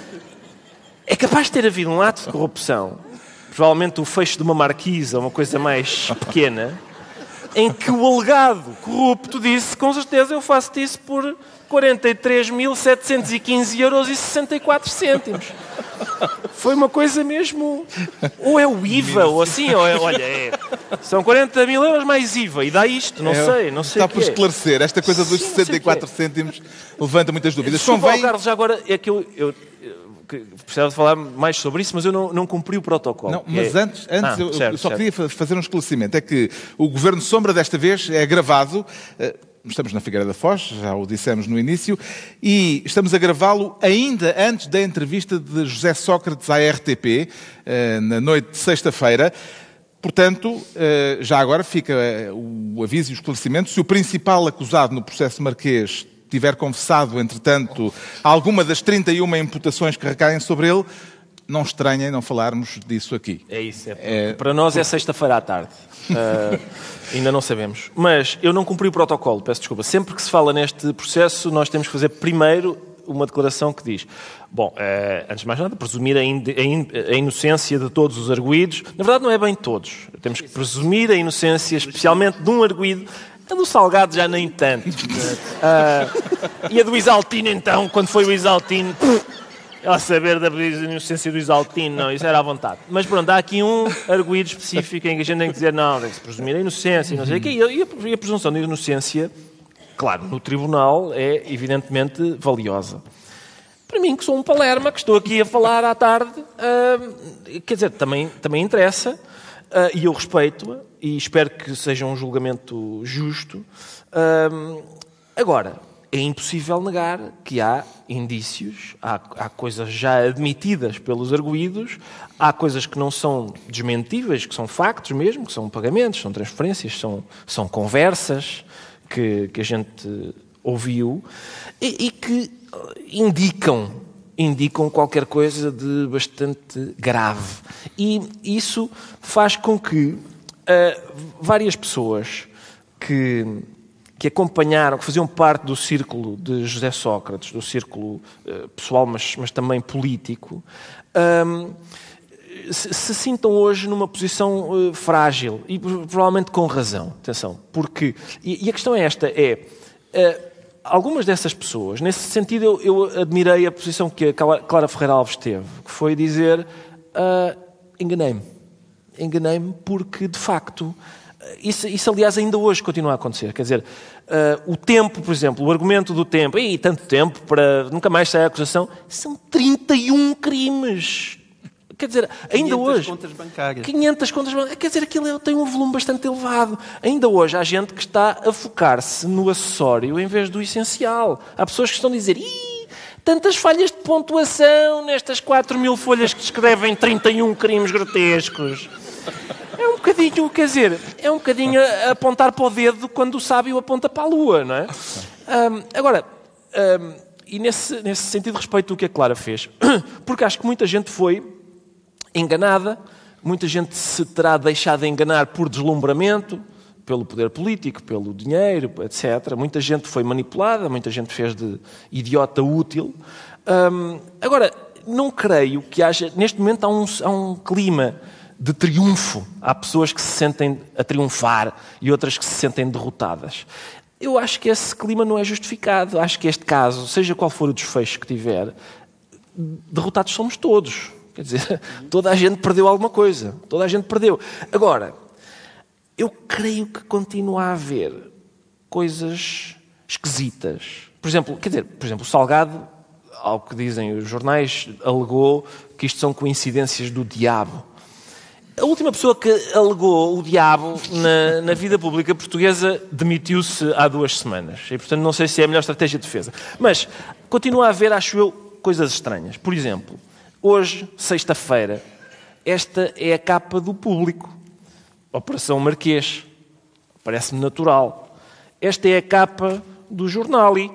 É capaz de ter havido um ato de corrupção, provavelmente o fecho de uma marquisa, uma coisa mais pequena, em que o alegado corrupto disse, com certeza eu faço isso por quarenta e três mil setecentos e quinze euros e sessenta e quatro cêntimos. Foi uma coisa mesmo... Ou é o I V A, ou assim, ou é, olha, é, são quarenta mil euros mais I V A, e dá isto, não É, sei, não sei Está o por que é. esclarecer. Esta coisa dos Sim, não sei sessenta e quatro o que cêntimos levanta muitas dúvidas. Desculpa, Convém... Carlos, já agora é que eu, eu, eu que precisava de falar mais sobre isso, mas eu não, não cumpri o protocolo. Não, que mas é- antes, antes Ah, eu, certo, eu só certo. queria fa- fazer um esclarecimento. É que o Governo Sombra desta vez é gravado, eh, estamos na Figueira da Foz, já o dissemos no início, e estamos a gravá-lo ainda antes da entrevista de José Sócrates à R T P, eh, na noite de sexta-feira. Portanto, eh, já agora fica eh, o aviso e o esclarecimento. Se o principal acusado no processo Marquês tiver confessado, entretanto, alguma das trinta e uma imputações que recaem sobre ele, não estranhem não falarmos disso aqui. É isso. É, É- para nós é sexta-feira à tarde. Ah, ainda não sabemos. Mas eu não cumpri o protocolo, peço desculpa. Sempre que se fala neste processo, nós temos que fazer primeiro uma declaração que diz, bom, eh, antes de mais nada, presumir a, in, a, in, a inocência de todos os arguidos. Na verdade, não é bem todos. Temos que presumir a inocência, especialmente de um arguido. A do Salgado já nem tanto. uh, e a do Isaltino, então, quando foi o Isaltino... A saber da inocência do Isaltino, não, isso era à vontade. Mas pronto, há aqui um arguido específico em que a gente tem que dizer, não, tem que se presumir a inocência, não sei o quê. E a, e a presunção de inocência, claro, no tribunal é evidentemente valiosa. Para mim, que sou um palerma, que estou aqui a falar à tarde, uh, quer dizer, também, também interessa, uh, e eu respeito-a, e espero que seja um julgamento justo. Uh, agora... É impossível negar que há indícios, há, há coisas já admitidas pelos arguídos, há coisas que não são desmentíveis, que são factos mesmo, que são pagamentos, são transferências, são, são conversas que, que a gente ouviu e, e que indicam, indicam qualquer coisa de bastante grave. E isso faz com que uh, várias pessoas que... que acompanharam, que faziam parte do círculo de José Sócrates, do círculo uh, pessoal, mas, mas também político, um, se, se sintam hoje numa posição uh, frágil, e provavelmente com razão, atenção, porque, e, e a questão é esta, é, uh, algumas dessas pessoas, nesse sentido eu, eu admirei a posição que a Clara Ferreira Alves teve, que foi dizer, uh, enganei-me, enganei-me porque, de facto... Isso, isso, aliás, ainda hoje continua a acontecer. Quer dizer, uh, o tempo, por exemplo, o argumento do tempo, e tanto tempo para nunca mais sair a acusação, são trinta e um crimes. Quer dizer, ainda hoje... contas bancárias. quinhentas contas bancárias. Quer dizer, aquilo tem um volume bastante elevado. Ainda hoje há gente que está a focar-se no acessório em vez do essencial. Há pessoas que estão a dizer... Ih, tantas falhas de pontuação nestas quatro mil folhas que descrevem trinta e um crimes grotescos. É um bocadinho, quer dizer, é um bocadinho a apontar para o dedo quando o sábio aponta para a lua, não é? Um, agora, um, e nesse, nesse sentido respeito o que a Clara fez, porque acho que muita gente foi enganada, muita gente se terá deixado enganar por deslumbramento, pelo poder político, pelo dinheiro, etcétera. Muita gente foi manipulada, muita gente fez de idiota útil. Um, agora, não creio que haja... Neste momento há um, há um clima de triunfo. Há pessoas que se sentem a triunfar e outras que se sentem derrotadas. Eu acho que esse clima não é justificado. Acho que este caso, seja qual for o desfecho que tiver, derrotados somos todos. Quer dizer, toda a gente perdeu alguma coisa. Toda a gente perdeu. Agora, eu creio que continua a haver coisas esquisitas. Por exemplo, quer dizer, por exemplo, o Salgado, ao que dizem os jornais, alegou que isto são coincidências do diabo. A última pessoa que alegou o diabo na, na vida pública portuguesa demitiu-se há duas semanas. E, portanto, não sei se é a melhor estratégia de defesa. Mas continua a haver, acho eu, coisas estranhas. Por exemplo, hoje, sexta-feira, esta é a capa do Público. Operação Marquês. Parece-me natural. Esta é a capa do Jornali.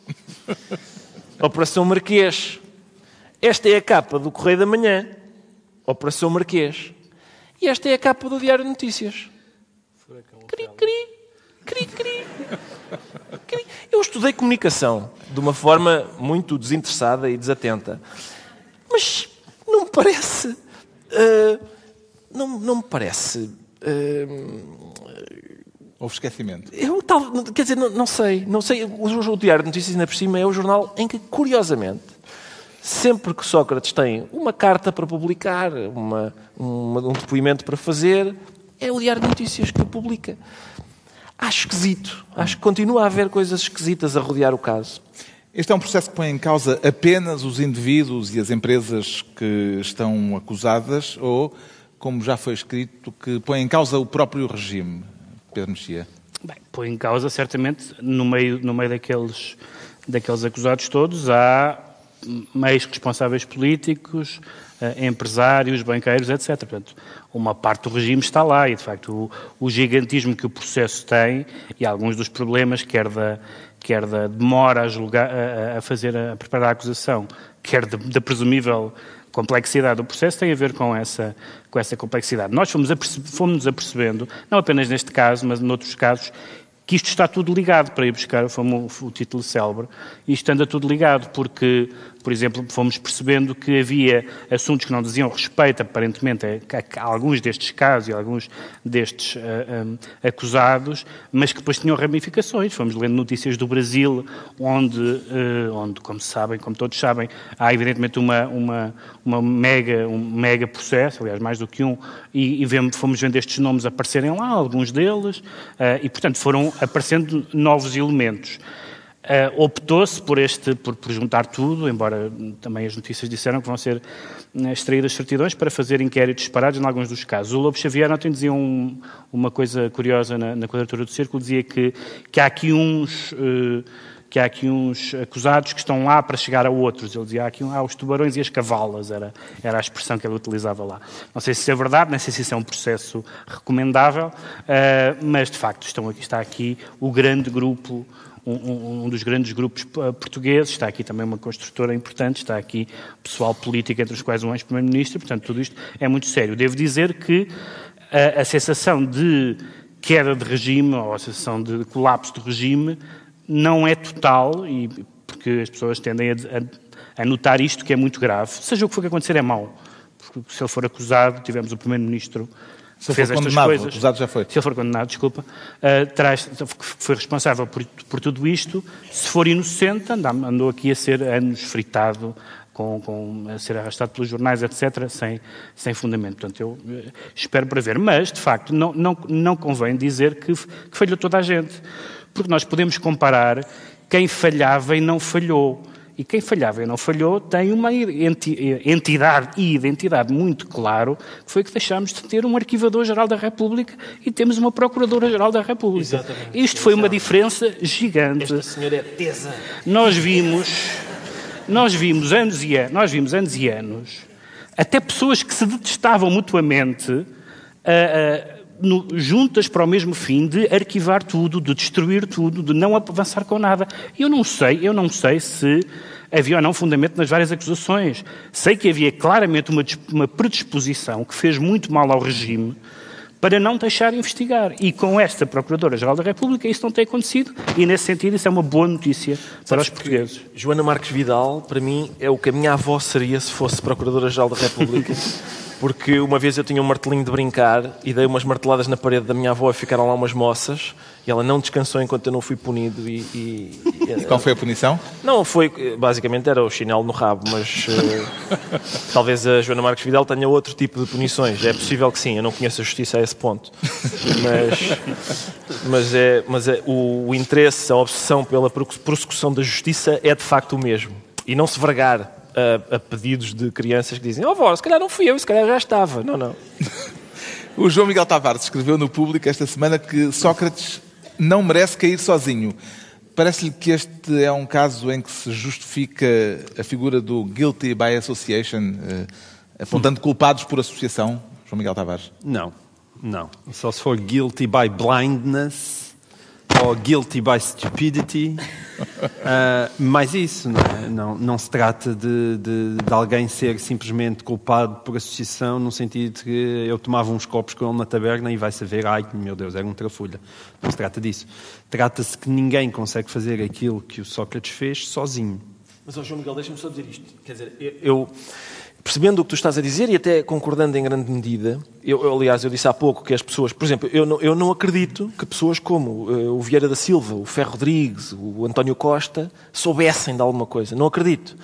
Operação Marquês. Esta é a capa do Correio da Manhã. Operação Marquês. E esta é a capa do Diário de Notícias. Cri, cri, cri, cri, cri. Eu estudei comunicação de uma forma muito desinteressada e desatenta. Mas não me parece... Uh, não, não me parece... Uh, Houve esquecimento. Eu, tal, quer dizer, não, não sei. Não sei. O, o Diário de Notícias, ainda por cima, é o jornal em que, curiosamente, sempre que Sócrates tem uma carta para publicar, uma, uma, um depoimento para fazer, é o Diário de Notícias que o publica. Acho esquisito. Acho que continua a haver coisas esquisitas a rodear o caso. Este é um processo que põe em causa apenas os indivíduos e as empresas que estão acusadas ou, como já foi escrito, que põe em causa o próprio regime? Pedro Mexia. Bem, põe em causa, certamente, no meio, no meio daqueles, daqueles acusados todos, há meios responsáveis políticos, eh, empresários, banqueiros, etcétera. Portanto, uma parte do regime está lá e, de facto, o, o gigantismo que o processo tem e alguns dos problemas, quer da, quer da demora a, julgar, a, a fazer, a preparar a acusação, quer da, da presumível complexidade do processo, tem a ver com essa, com essa complexidade. Nós fomos, aperce- fomos apercebendo, não apenas neste caso, mas noutros casos, que isto está tudo ligado, para ir buscar o título célebre, isto anda tudo ligado, porque, por exemplo, fomos percebendo que havia assuntos que não diziam respeito, aparentemente, a, a alguns destes casos e a alguns destes uh, um, acusados, mas que depois tinham ramificações. Fomos lendo notícias do Brasil, onde, uh, onde como sabem, como todos sabem, há evidentemente uma, uma, uma mega, um mega processo, aliás, mais do que um, e, e vemos, fomos vendo estes nomes aparecerem lá, alguns deles, uh, e, portanto, foram aparecendo novos elementos. Uh, optou-se por, este, por, por juntar tudo, embora também as notícias disseram que vão ser uh, extraídas certidões para fazer inquéritos separados em alguns dos casos. O Lobo Xavier ontem dizia um, uma coisa curiosa na, na quadratura do círculo, dizia que, que há aqui uns... Uh, que há aqui uns acusados que estão lá para chegar a outros. Ele dizia, há aqui há os tubarões e as cavalas, era, era a expressão que ele utilizava lá. Não sei se isso é verdade, não sei se isso é um processo recomendável, uh, mas, de facto, estão aqui, está aqui o grande grupo, um, um, um dos grandes grupos portugueses, está aqui também uma construtora importante, está aqui pessoal político, entre os quais um ex-primeiro-ministro, portanto, tudo isto é muito sério. Devo dizer que a, a sensação de queda de regime, ou a sensação de colapso do regime, não é total, e porque as pessoas tendem a, a, a notar isto, que é muito grave. Seja o que for que acontecer, é mau. Porque se ele for acusado, tivemos o Primeiro-Ministro que fez estas coisas. Acusado já foi. Se ele for condenado, desculpa, uh, traz, foi responsável por, por tudo isto. Se for inocente, andou, andou aqui a ser anos fritado, com, com, a ser arrastado pelos jornais, etcétera, sem, sem fundamento. Portanto, eu uh, espero para ver. Mas, de facto, não, não, não convém dizer que, que falhou toda a gente. Porque nós podemos comparar quem falhava e não falhou. E quem falhava e não falhou tem uma entidade e identidade muito claro, que foi que deixámos de ter um Arquivador-Geral da República e temos uma Procuradora-Geral da República. Exatamente. Isto foi uma diferença gigante. Esta senhora é tesa. Nós vimos, nós vimos anos e anos, nós vimos anos e anos, até pessoas que se detestavam mutuamente, uh, uh, No, juntas para o mesmo fim de arquivar tudo, de destruir tudo, de não avançar com nada. Eu não sei, eu não sei se havia ou não fundamento nas várias acusações. Sei que havia claramente uma, uma predisposição que fez muito mal ao regime para não deixar investigar. E com esta Procuradora-Geral da República isso não tem acontecido e, nesse sentido, isso é uma boa notícia para Sabes os portugueses. Joana Marques Vidal, para mim, é o que a minha avó seria se fosse Procuradora-Geral da República. Porque uma vez eu tinha um martelinho de brincar e dei umas marteladas na parede da minha avó e ficaram lá umas moças e ela não descansou enquanto eu não fui punido. E, e, e qual foi a punição? Não, foi, basicamente era o chinelo no rabo, mas uh, talvez a Joana Marques Vidal tenha outro tipo de punições. É possível que sim, eu não conheço a justiça a esse ponto. Mas, mas, é, mas é, o, o interesse, a obsessão pela prossecução da justiça é de facto o mesmo. E não se vergar A, a pedidos de crianças que dizem, oh, vó, se calhar não fui eu, se calhar já estava. Não, não. O João Miguel Tavares escreveu no Público esta semana que Sócrates não merece cair sozinho. Parece-lhe que este é um caso em que se justifica a figura do guilty by association, eh, apontando culpados por associação, João Miguel Tavares? Não, não. Só se for guilty by blindness ou guilty by stupidity. Uh, mas isso, não, é? não, não se trata de, de, de alguém ser simplesmente culpado por associação, no sentido de que eu tomava uns copos com ele na taberna e vai saber, ai meu Deus, era um trafulha. Não se trata disso. Trata-se que ninguém consegue fazer aquilo que o Sócrates fez sozinho. Mas, oh, João Miguel, deixa-me só dizer isto. Quer dizer, eu... eu... Percebendo o que tu estás a dizer e até concordando em grande medida, eu, eu, aliás, eu disse há pouco que as pessoas, por exemplo, eu não, eu não acredito que pessoas como uh, o Vieira da Silva, o Ferro Rodrigues, o António Costa, soubessem de alguma coisa. Não acredito.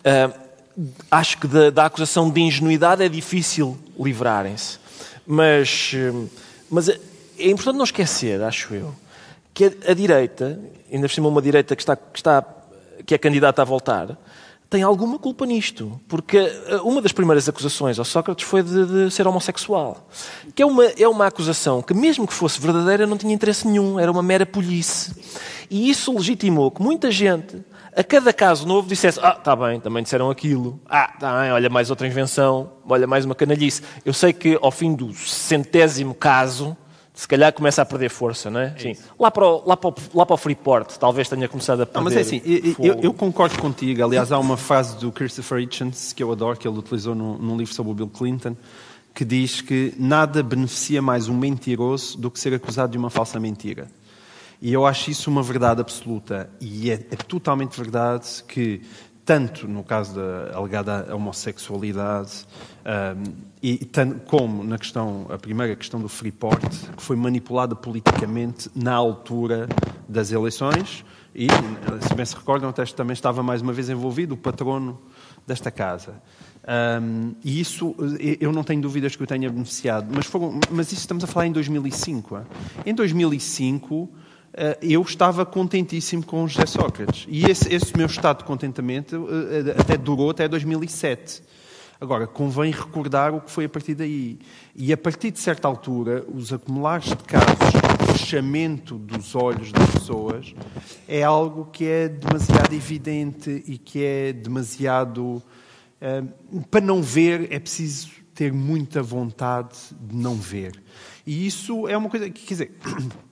Uh, acho que da, da acusação de ingenuidade é difícil livrarem-se. Mas, uh, mas é importante não esquecer, acho eu, que a, a direita, ainda por cima uma direita que, está, que, está, que é candidata a voltar, tem alguma culpa nisto, porque uma das primeiras acusações ao Sócrates foi de, de ser homossexual, que é uma, é uma acusação que, mesmo que fosse verdadeira, não tinha interesse nenhum, era uma mera polícia. E isso legitimou que muita gente, a cada caso novo, dissesse, ah, está bem, também disseram aquilo, ah, está bem, olha mais outra invenção, olha mais uma canalhice. Eu sei que ao fim do centésimo caso, se calhar começa a perder força, não é? Sim. Lá, para o, lá, para o, lá para o Freeport, talvez tenha começado a perder. Não, mas é assim, eu, eu concordo contigo. Aliás, há uma frase do Christopher Hitchens, que eu adoro, que ele utilizou num, num livro sobre o Bill Clinton, que diz que nada beneficia mais um mentiroso do que ser acusado de uma falsa mentira. E eu acho isso uma verdade absoluta. E é, é totalmente verdade que, tanto no caso da alegada homossexualidade, um, e tanto como na questão, a primeira questão do Freeport, que foi manipulada politicamente na altura das eleições, e, se bem se recordam, até também estava mais uma vez envolvido o patrono desta casa. Um, e isso, eu não tenho dúvidas que eu tenha beneficiado, mas, foram, mas isso estamos a falar em dois mil e cinco. Hein? Em dois mil e cinco, uh, eu estava contentíssimo com o José Sócrates. E esse, esse meu estado de contentamento uh, até durou até dois mil e sete. Agora, convém recordar o que foi a partir daí. E a partir de certa altura, os acumulares de casos de fechamento dos olhos das pessoas é algo que é demasiado evidente e que é demasiado... Uh, para não ver, é preciso ter muita vontade de não ver. E isso é uma coisa que, quer dizer...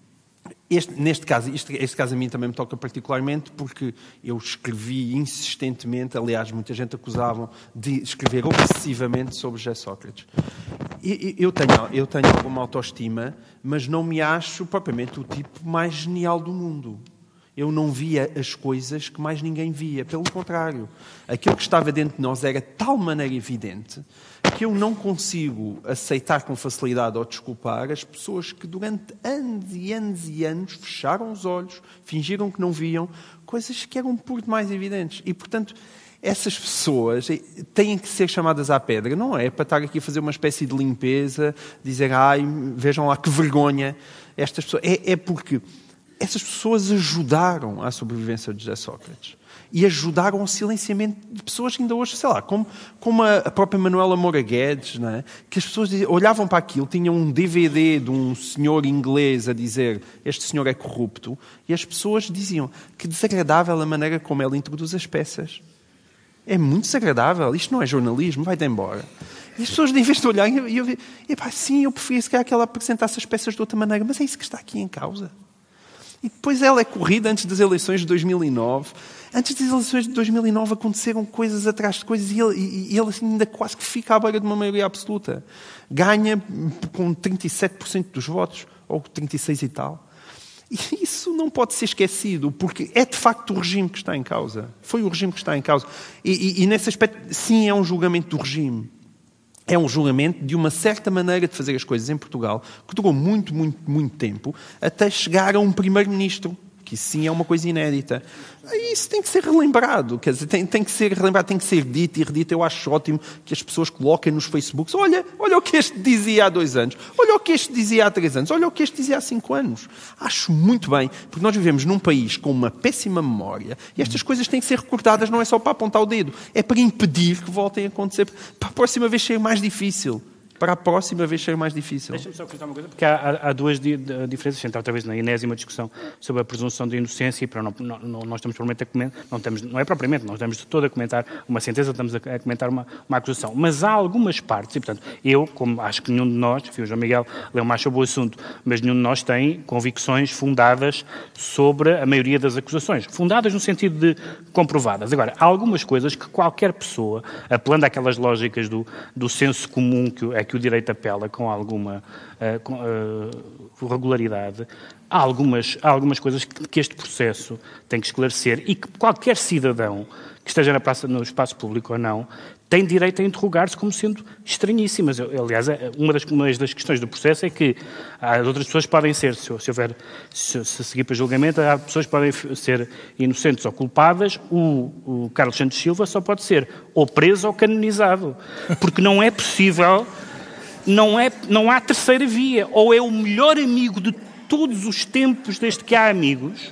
Este, neste caso, este, este caso a mim também me toca particularmente porque eu escrevi insistentemente, aliás, muita gente acusava de escrever obsessivamente sobre José Sócrates. E, eu, tenho, eu tenho alguma autoestima, mas não me acho propriamente o tipo mais genial do mundo. Eu não via as coisas que mais ninguém via. Pelo contrário, aquilo que estava dentro de nós era de tal maneira evidente que eu não consigo aceitar com facilidade ou desculpar as pessoas que durante anos e anos e anos fecharam os olhos, fingiram que não viam, coisas que eram por demais evidentes. E, portanto, essas pessoas têm que ser chamadas à pedra. Não é para estar aqui a fazer uma espécie de limpeza, dizer, ai, vejam lá que vergonha estas pessoas. É, é porque... essas pessoas ajudaram à sobrevivência de José Sócrates. E ajudaram ao silenciamento de pessoas que ainda hoje, sei lá, como, como a própria Manuela Moura Guedes, não é? Que as pessoas olhavam para aquilo, tinham um D V D de um senhor inglês a dizer este senhor é corrupto, e as pessoas diziam que desagradável a maneira como ela introduz as peças. É muito desagradável, isto não é jornalismo, vai-te embora. E as pessoas, em vez de olhar, e eu, eu, epá, sim, eu preferia se calhar que ela apresentasse as peças de outra maneira, mas é isso que está aqui em causa. E depois ela é corrida antes das eleições de dois mil e nove. Antes das eleições de dois mil e nove aconteceram coisas atrás de coisas e ele, e ele assim, ainda quase que fica à beira de uma maioria absoluta. Ganha com trinta e sete por cento dos votos, ou trinta e seis por cento e tal. E isso não pode ser esquecido, porque é de facto o regime que está em causa. Foi o regime que está em causa. E, e, e nesse aspecto, sim, é um julgamento do regime. É um julgamento de uma certa maneira de fazer as coisas em Portugal, que durou muito, muito, muito tempo, até chegar a um primeiro-ministro, que sim é uma coisa inédita. Isso tem que ser relembrado, quer dizer, tem, tem que ser relembrado, tem que ser dito e redito. Eu acho ótimo que as pessoas coloquem nos Facebooks, olha, olha o que este dizia há dois anos, olha o que este dizia há três anos, olha o que este dizia há cinco anos. Acho muito bem, porque nós vivemos num país com uma péssima memória e estas coisas têm que ser recordadas, não é só para apontar o dedo, é para impedir que voltem a acontecer, para a próxima vez ser mais difícil. Para a próxima vez ser mais difícil. Deixa-me só acrescentar uma coisa, porque há, há, há duas di, de, diferenças. Entra outra vez na enésima discussão sobre a presunção de inocência e para não, não, não, nós estamos propriamente a comentar, não, estamos, não é propriamente, nós estamos de todo a comentar uma sentença, estamos a, a comentar uma, uma acusação. Mas há algumas partes, e portanto, eu, como acho que nenhum de nós, enfim, o João Miguel leu mais sobre o assunto, mas nenhum de nós tem convicções fundadas sobre a maioria das acusações. Fundadas no sentido de comprovadas. Agora, há algumas coisas que qualquer pessoa, apelando àquelas lógicas do, do senso comum que é que o direito apela com alguma uh, com, uh, regularidade, há algumas, há algumas coisas que, que este processo tem que esclarecer e que qualquer cidadão que esteja na praça, no espaço público ou não, tem direito a interrogar-se como sendo estranhíssimas. Aliás, uma das, uma das questões do processo é que há outras pessoas que podem ser, se, se houver, se, se seguir para julgamento, há pessoas que podem ser inocentes ou culpadas. O, o Carlos Santos Silva só pode ser ou preso ou canonizado, porque não é possível... Não, é, não há terceira via. Ou é o melhor amigo de todos os tempos desde que há amigos.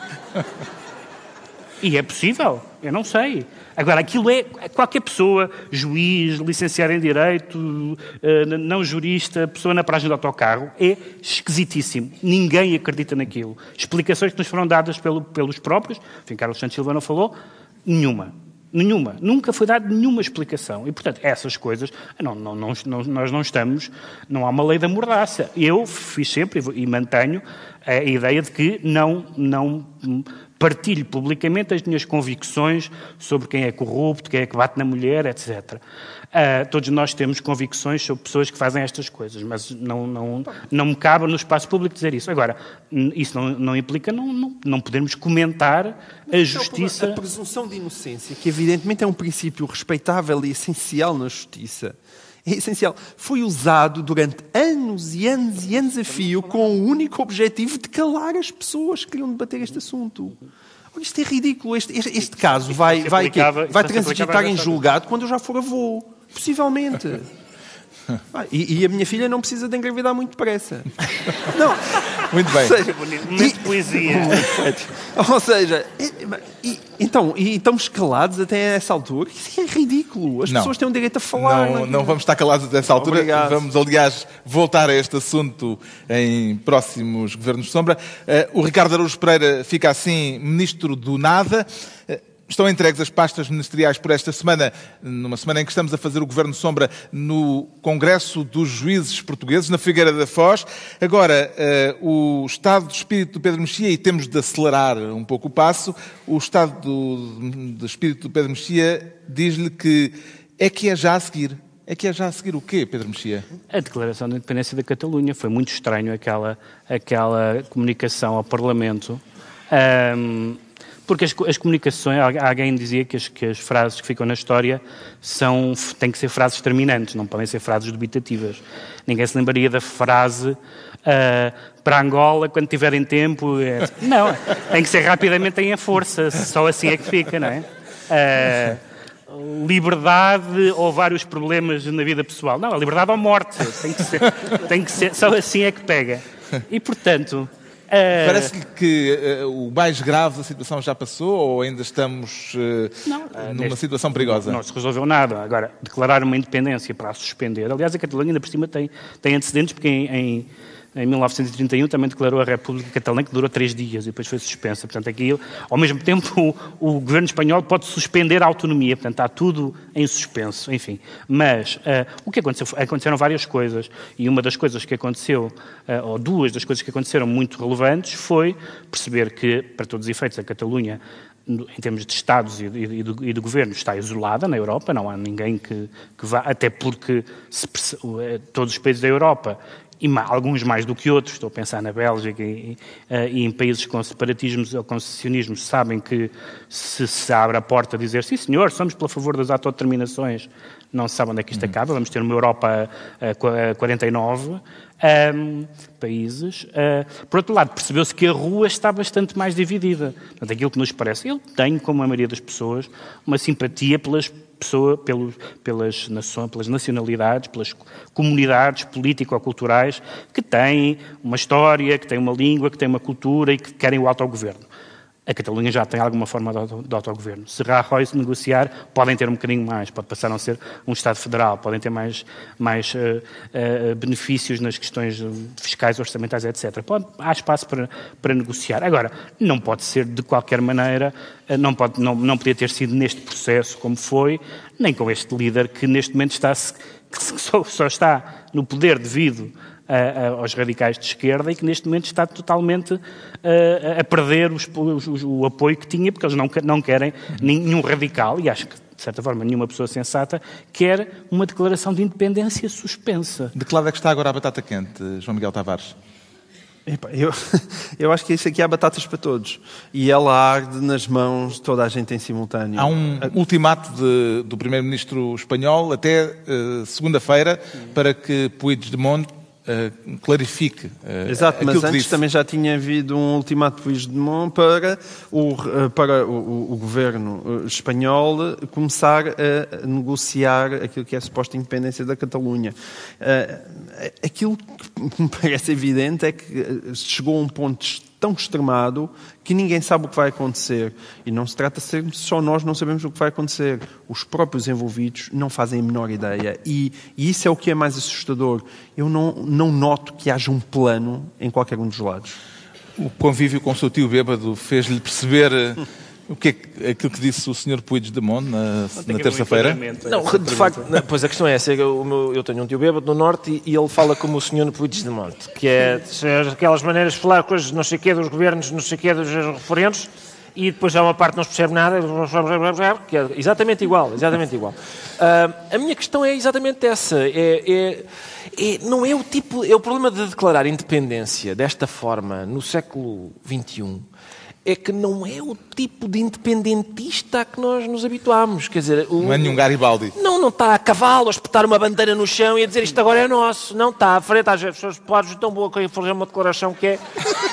E é possível, eu não sei. Agora, aquilo é qualquer pessoa, juiz, licenciado em Direito, não jurista, pessoa na paragem do autocarro, é esquisitíssimo. Ninguém acredita naquilo. Explicações que nos foram dadas pelo, pelos próprios, enfim, Carlos Santos Silva não falou, nenhuma. Nenhuma. Nunca foi dada nenhuma explicação. E, portanto, essas coisas, não, não, não, nós não estamos, não há uma lei da mordaça. Eu fiz sempre e mantenho a ideia de que não, não partilho publicamente as minhas convicções sobre quem é corrupto, quem é que bate na mulher, etcétera. Uh, todos nós temos convicções sobre pessoas que fazem estas coisas, mas não, não, não me cabe no espaço público dizer isso. Agora, isso não, não implica não, não, não podermos comentar a justiça... A presunção de inocência, que evidentemente é um princípio respeitável e essencial na justiça, é essencial. Foi usado durante anos e anos e anos a fio com o único objetivo de calar as pessoas que queriam debater este assunto. Olha, isto é ridículo. Este, este, este caso vai, vai, vai transitar em julgado quando eu já for avô. Possivelmente. Ah, e, e a minha filha não precisa de engravidar muito depressa. Não. Muito bem. Ou seja, muito poesia. Ou seja, e, e, então, e estamos calados até essa altura? Isso é ridículo. As não. pessoas têm o direito a falar. Não, não vamos estar calados até essa altura. Obrigado. Vamos, aliás, voltar a este assunto em próximos governos de sombra. Uh, o Ricardo Araújo Pereira fica assim ministro do nada. Uh, Estão entregues as pastas ministeriais por esta semana, numa semana em que estamos a fazer o Governo Sombra no Congresso dos Juízes Portugueses, na Figueira da Foz. Agora, uh, o estado de espírito do Pedro Mexia, e temos de acelerar um pouco o passo, o estado do, de espírito do Pedro Mexia diz-lhe que é que é já a seguir. É que é já a seguir o quê, Pedro Mexia? A declaração de independência da Catalunha. Foi muito estranho aquela, aquela comunicação ao Parlamento. Um, Porque as, as comunicações, alguém dizia que as, que as frases que ficam na história são, têm que ser frases terminantes, não podem ser frases dubitativas. Ninguém se lembraria da frase uh, para Angola, quando tiverem tempo. É... Não, tem que ser rapidamente em força, só assim é que fica, não é? Uh, liberdade ou vários problemas na vida pessoal. Não, a liberdade ou morte. Tem que ser, tem que ser, só assim é que pega. E, portanto... Uh... Parece-lhe que uh, o mais grave da situação já passou ou ainda estamos uh, não, uh, numa neste... situação perigosa? Não se resolveu nada. Agora, declarar uma independência para a suspender... Aliás, a Catalunha ainda por cima tem, tem antecedentes, porque em, em, em mil novecentos e trinta e um também declarou a República Catalã, que durou três dias e depois foi suspensa. Portanto, aqui, ao mesmo tempo, o, o governo espanhol pode suspender a autonomia. Portanto, está tudo em suspenso, enfim. Mas uh, o que aconteceu? Aconteceram várias coisas. E uma das coisas que aconteceu, uh, ou duas das coisas que aconteceram muito relevantes, foi perceber que, para todos os efeitos, a Catalunha, em termos de Estados e de, e de, e de governo, está isolada na Europa. Não há ninguém que, que vá, até porque se, todos os países da Europa, e alguns mais do que outros, estou a pensar na Bélgica e, e em países com separatismos ou com secessionismos, sabem que se se abre a porta a dizer sim senhor, somos pela favor das autodeterminações, não se sabe onde é que isto acaba, vamos ter uma Europa a, a quarenta e nove um, países. Uh, por outro lado, percebeu-se que a rua está bastante mais dividida. Portanto, aquilo que nos parece, eu tenho, como a maioria das pessoas, uma simpatia pelas pessoa, pelo, pelas, nações, pelas nacionalidades, pelas comunidades político-culturais que têm uma história, que têm uma língua, que têm uma cultura e que querem o autogoverno. A Catalunha já tem alguma forma de, auto, de autogoverno. Se Rajoy se negociar, podem ter um bocadinho mais, pode passar a ser um Estado federal, podem ter mais, mais uh, uh, benefícios nas questões fiscais, orçamentais, etcétera. Pode, há espaço para, para negociar. Agora, não pode ser de qualquer maneira, uh, não, pode, não, não podia ter sido neste processo como foi, nem com este líder que neste momento está, que só, só está no poder devido A, a, aos radicais de esquerda e que neste momento está totalmente a, a perder os, os, o apoio que tinha, porque eles não, não querem nenhum radical, e acho que, de certa forma, nenhuma pessoa sensata quer uma declaração de independência suspensa. De que lado é que está agora a batata quente, João Miguel Tavares? Epa, eu, eu acho que isso aqui há batatas para todos. E ela arde nas mãos de toda a gente em simultâneo. Há um ultimato de, do primeiro-ministro espanhol até uh, segunda-feira para que Puigdemont Uh, clarifique uh, Exato, mas antes disse. Também já tinha havido um ultimato de Puigdemont para o, uh, para o, o governo espanhol começar a negociar aquilo que é a suposta independência da Catalunha. Uh, aquilo que me parece evidente é que chegou a um ponto tão extremado que ninguém sabe o que vai acontecer. E não se trata de ser só nós não sabemos o que vai acontecer. Os próprios envolvidos não fazem a menor ideia. E, e isso é o que é mais assustador. Eu não, não noto que haja um plano em qualquer um dos lados. O convívio com o seu tio bêbado fez-lhe perceber o que é aquilo que disse o senhor Puigdemont na, na terça-feira? Não, de facto, não, pois a questão é essa. Eu, eu tenho um tio bêbado no Norte e, e ele fala como o senhor Puigdemont, que é aquelas maneiras de falar coisas não sei o quê dos governos, não sei o quê dos referentes, e depois há uma parte que não se percebe nada, que é exatamente igual, exatamente igual. Uh, a minha questão é exatamente essa. É, é, é, não é o tipo, é o problema de declarar independência desta forma no século vinte e um. É que não é o tipo de independentista a que nós nos habituámos. Quer dizer, o... Não é nenhum Garibaldi. Não, não está a cavalo, a espetar uma bandeira no chão e a dizer isto agora é nosso. Não está à frente às pessoas populares tão boa que fazer uma declaração que é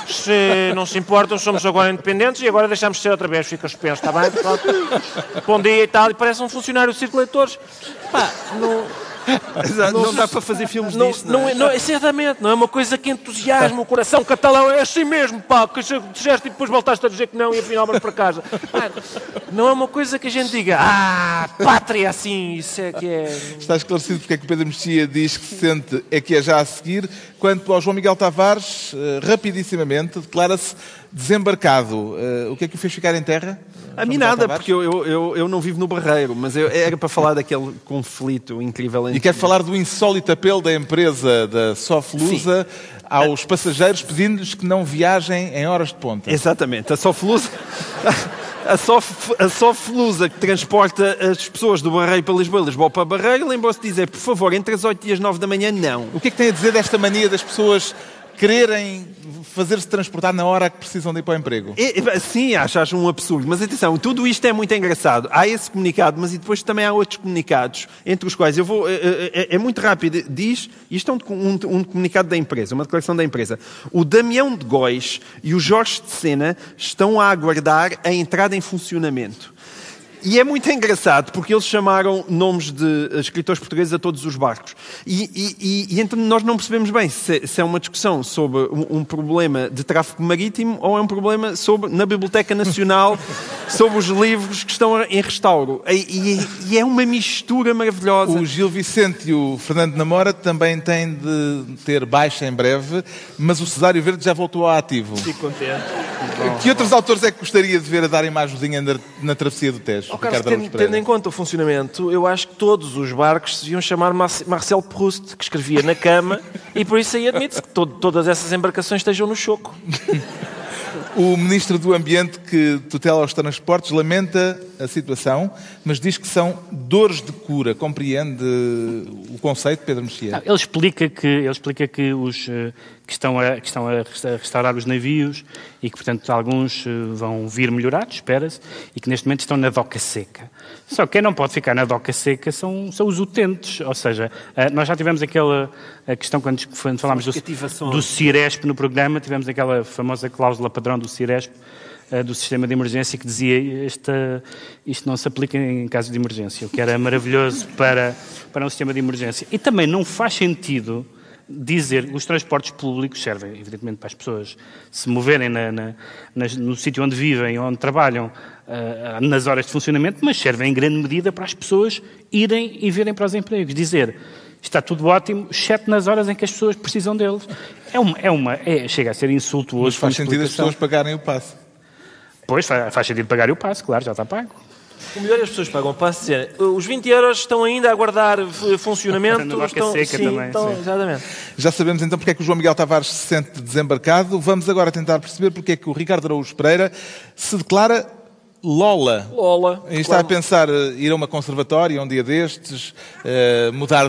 se não se importam, somos agora independentes e agora deixamos de ser outra vez. Fica suspenso, está bem? Pronto. Bom dia e tal. E parece um funcionário do Circo de Leitores. Pá, não... Exato, não, não dá para fazer filmes não, disto, não é? Não, não, certamente, não é uma coisa que entusiasma o coração catalão, é assim mesmo, pá, que disseste e depois voltaste a dizer que não e afinal vamos para casa. Pá, não é uma coisa que a gente diga, ah, pátria assim, isso é que é... Está esclarecido porque é que o Pedro Mexia diz que se sente é que é já a seguir. Quanto ao João Miguel Tavares, rapidissimamente, declara-se desembarcado. O que é que o fez ficar em terra? A mim nada, porque eu, eu, eu, eu não vivo no Barreiro, mas eu, era para falar daquele conflito incrível entre... E quero falar do insólito apelo da empresa da Soflusa aos passageiros pedindo-lhes que não viajem em horas de ponta. Exatamente. A Soflusa... A, Sof, a Soflusa, que transporta as pessoas do Barreiro para Lisboa e Lisboa para Barreiro, lembrou-se de dizer, por favor, entre as oito e as nove da manhã, não. O que é que tem a dizer desta mania das pessoas quererem fazer-se transportar na hora que precisam de ir para o emprego? É, sim, acho, acho um absurdo. Mas atenção, tudo isto é muito engraçado. Há esse comunicado, mas depois também há outros comunicados, entre os quais eu vou... É, é, é muito rápido. Diz, isto é um, um, um comunicado da empresa, uma declaração da empresa. O Damião de Góis e o Jorge de Sena estão a aguardar a entrada em funcionamento. E é muito engraçado, porque eles chamaram nomes de escritores portugueses a todos os barcos. E, e, e, e então nós não percebemos bem se, se é uma discussão sobre um, um problema de tráfego marítimo ou é um problema sobre, na Biblioteca Nacional sobre os livros que estão em restauro. E, e, e é uma mistura maravilhosa. O Gil Vicente e o Fernando Namora também têm de ter baixa em breve, mas o Cesário Verde já voltou ao ativo. Fico contente. Que outros autores é que gostaria de ver a darem mais ajudinha na, na travessia do Tejo? Oh, Carlos, tendo, tendo em conta o funcionamento, eu acho que todos os barcos se deviam chamar Marcel Proust, que escrevia na cama, e por isso aí admite-se que todo, todas essas embarcações estejam no choco. O Ministro do Ambiente, que tutela os transportes, lamenta a situação, mas diz que são dores de cura. Compreende o conceito, Pedro Mexia? Não, ele explica que, ele explica que os que estão, a, que estão a restaurar os navios e que, portanto, alguns vão vir melhorados, espera-se, e que neste momento estão na doca seca. Só que quem não pode ficar na doca seca são, são os utentes, ou seja, nós já tivemos aquela a questão quando, quando falámos do, do Ciresp no programa, tivemos aquela famosa cláusula padrão do Ciresp, do sistema de emergência, que dizia esta, isto não se aplica em caso de emergência, o que era maravilhoso para, para um sistema de emergência. E também não faz sentido dizer que os transportes públicos servem, evidentemente, para as pessoas se moverem na, na, na, no sítio onde vivem, onde trabalham, uh, nas horas de funcionamento, mas servem em grande medida para as pessoas irem e virem para os empregos. Dizer, está tudo ótimo, exceto nas horas em que as pessoas precisam deles. É uma, é uma, é, chega a ser insultuoso. Mas faz sentido as pessoas pagarem o passe. Pois, faz, faz sentido pagar o passe, claro, já está pago. O melhor é as pessoas pagam o passe dizer, os vinte euros estão ainda a aguardar funcionamento. Na estão, seca sim, também, estão, sim. Exatamente. Já sabemos então porque é que o João Miguel Tavares se sente desembarcado. Vamos agora tentar perceber porque é que o Ricardo Araújo Pereira se declara Lola. Lola. E está claro. a pensar ir a uma conservatória um dia destes, uh, mudar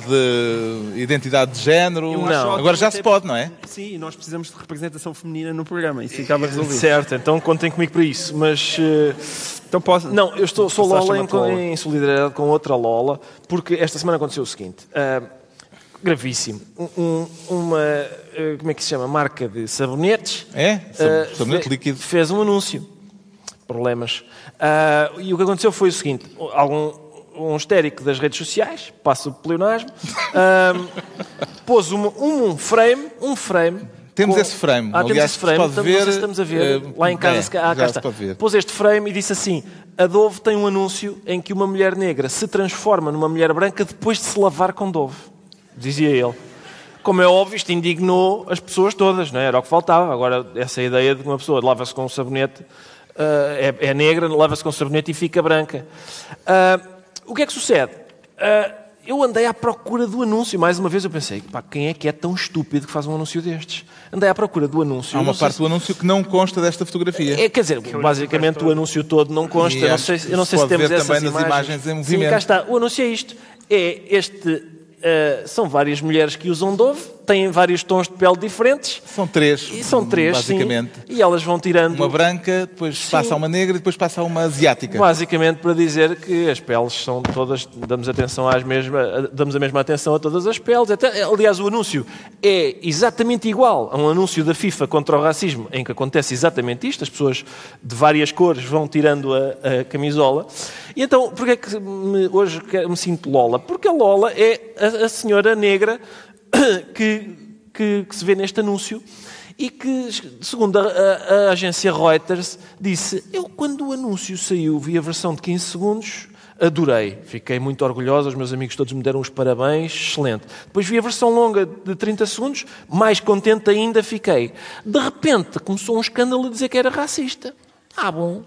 de identidade de género. Não. Agora já se pode, não é? Sim, nós precisamos de representação feminina no programa. Isso ficava resolvido. Certo, então contem comigo para isso. Mas uh, então posso. Não, eu estou, sou Lola em, Lola em solidariedade com outra Lola, porque esta semana aconteceu o seguinte. Uh, gravíssimo. Um, uma, uh, como é que se chama? Marca de sabonetes. É? Uh, Sabonete fe, líquido. Fez um anúncio. Problemas. Uh, e o que aconteceu foi o seguinte: algum um histérico das redes sociais, passa o pleonasmo, uh, pôs uma, um frame, um frame. Temos com... esse frame. Ah, Aliás, temos esse frame. pode Estamos, ver, não sei se estamos a ver. Uh, lá em casa, é, se... ah, cá está. Pôs este frame e disse assim: a Dove tem um anúncio em que uma mulher negra se transforma numa mulher branca depois de se lavar com Dove. Dizia ele. Como é óbvio, isto indignou as pessoas todas, não é? Era o que faltava. Agora, essa ideia de que uma pessoa lava-se com um sabonete, uh, é, é negra, lava-se com sabonete e fica branca. Uh, o que é que sucede? Uh, eu andei à procura do anúncio. Mais uma vez eu pensei, pá, quem é que é tão estúpido que faz um anúncio destes? Andei à procura do anúncio. Há uma não parte se... do anúncio que não consta desta fotografia. É, quer dizer, basicamente o anúncio todo não consta. E Não acho sei, que eu não se sei se pode temos ver essas também nas imagens. imagens em Sim, movimento. cá está. O anúncio é isto. É este... Uh, são várias mulheres que usam Dove, têm vários tons de pele diferentes. São três, E são três, basicamente. sim. E elas vão tirando... Uma branca, depois Sim. passa a uma negra e depois passa a uma asiática. Basicamente para dizer que as peles são todas, damos atenção às mesmas, damos a mesma atenção a todas as peles. Até, aliás, o anúncio é exatamente igual a um anúncio da FIFA contra o racismo, em que acontece exatamente isto, as pessoas de várias cores vão tirando a, a camisola. E então, porquê é que me, hoje me sinto Lola? Porque a Lola é a, a senhora negra que, que, que se vê neste anúncio. E que, segundo a, a, a agência Reuters, disse: eu, quando o anúncio saiu, vi a versão de quinze segundos, adorei. Fiquei muito orgulhosa, os meus amigos todos me deram os parabéns, excelente. Depois vi a versão longa de trinta segundos, mais contente ainda fiquei. De repente, começou um escândalo a dizer que era racista. Ah, bom.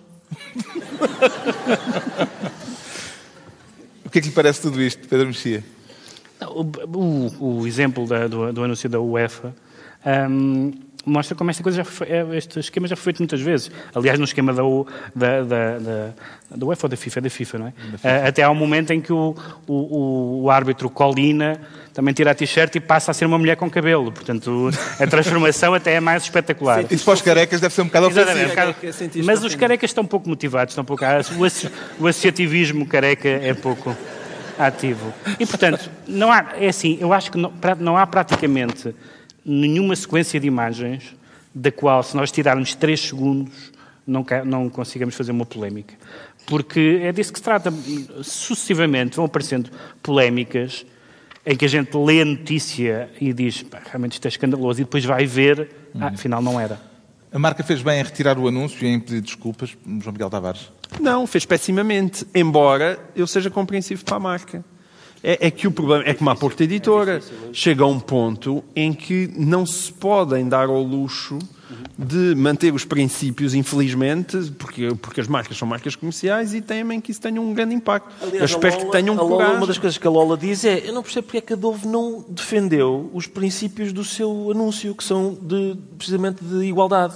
O que é que lhe parece tudo isto, Pedro Mexia? O, o, o exemplo da, do, do anúncio da UEFA um, mostra como esta coisa já foi, este esquema já foi feito muitas vezes. Aliás, no esquema da, da, da, da, da UEFA ou da FIFA, é da FIFA, não é? FIFA. Até há um momento em que o, o, o árbitro Colina também tira a t-shirt e passa a ser uma mulher com cabelo. Portanto, a transformação até é mais espetacular. Isso para os carecas deve ser um bocado ofensivo. Exatamente, mas os carecas estão pouco motivados, estão pouco... O associativismo careca é pouco ativo. E, portanto, não há, é assim, eu acho que não, não há praticamente nenhuma sequência de imagens da qual, se nós tirarmos três segundos, não, não consigamos fazer uma polémica. Porque é disso que se trata. Sucessivamente vão aparecendo polémicas em que a gente lê a notícia e diz, realmente isto é escandaloso, e depois vai ver, ah, afinal não era. A marca fez bem em retirar o anúncio e em pedir desculpas, João Miguel Tavares? Não, fez pessimamente, embora eu seja compreensivo para a marca. É, é que o problema é como a Porta Editora. Chega a um ponto em que não se podem dar ao luxo de manter os princípios, infelizmente, porque, porque as marcas são marcas comerciais e temem que isso tenha um grande impacto. Aliás, eu espero Lola, que tenham coragem. Uma das coisas que a Lola diz é: eu não percebo porque é que a Dove não defendeu os princípios do seu anúncio, que são de, precisamente de igualdade.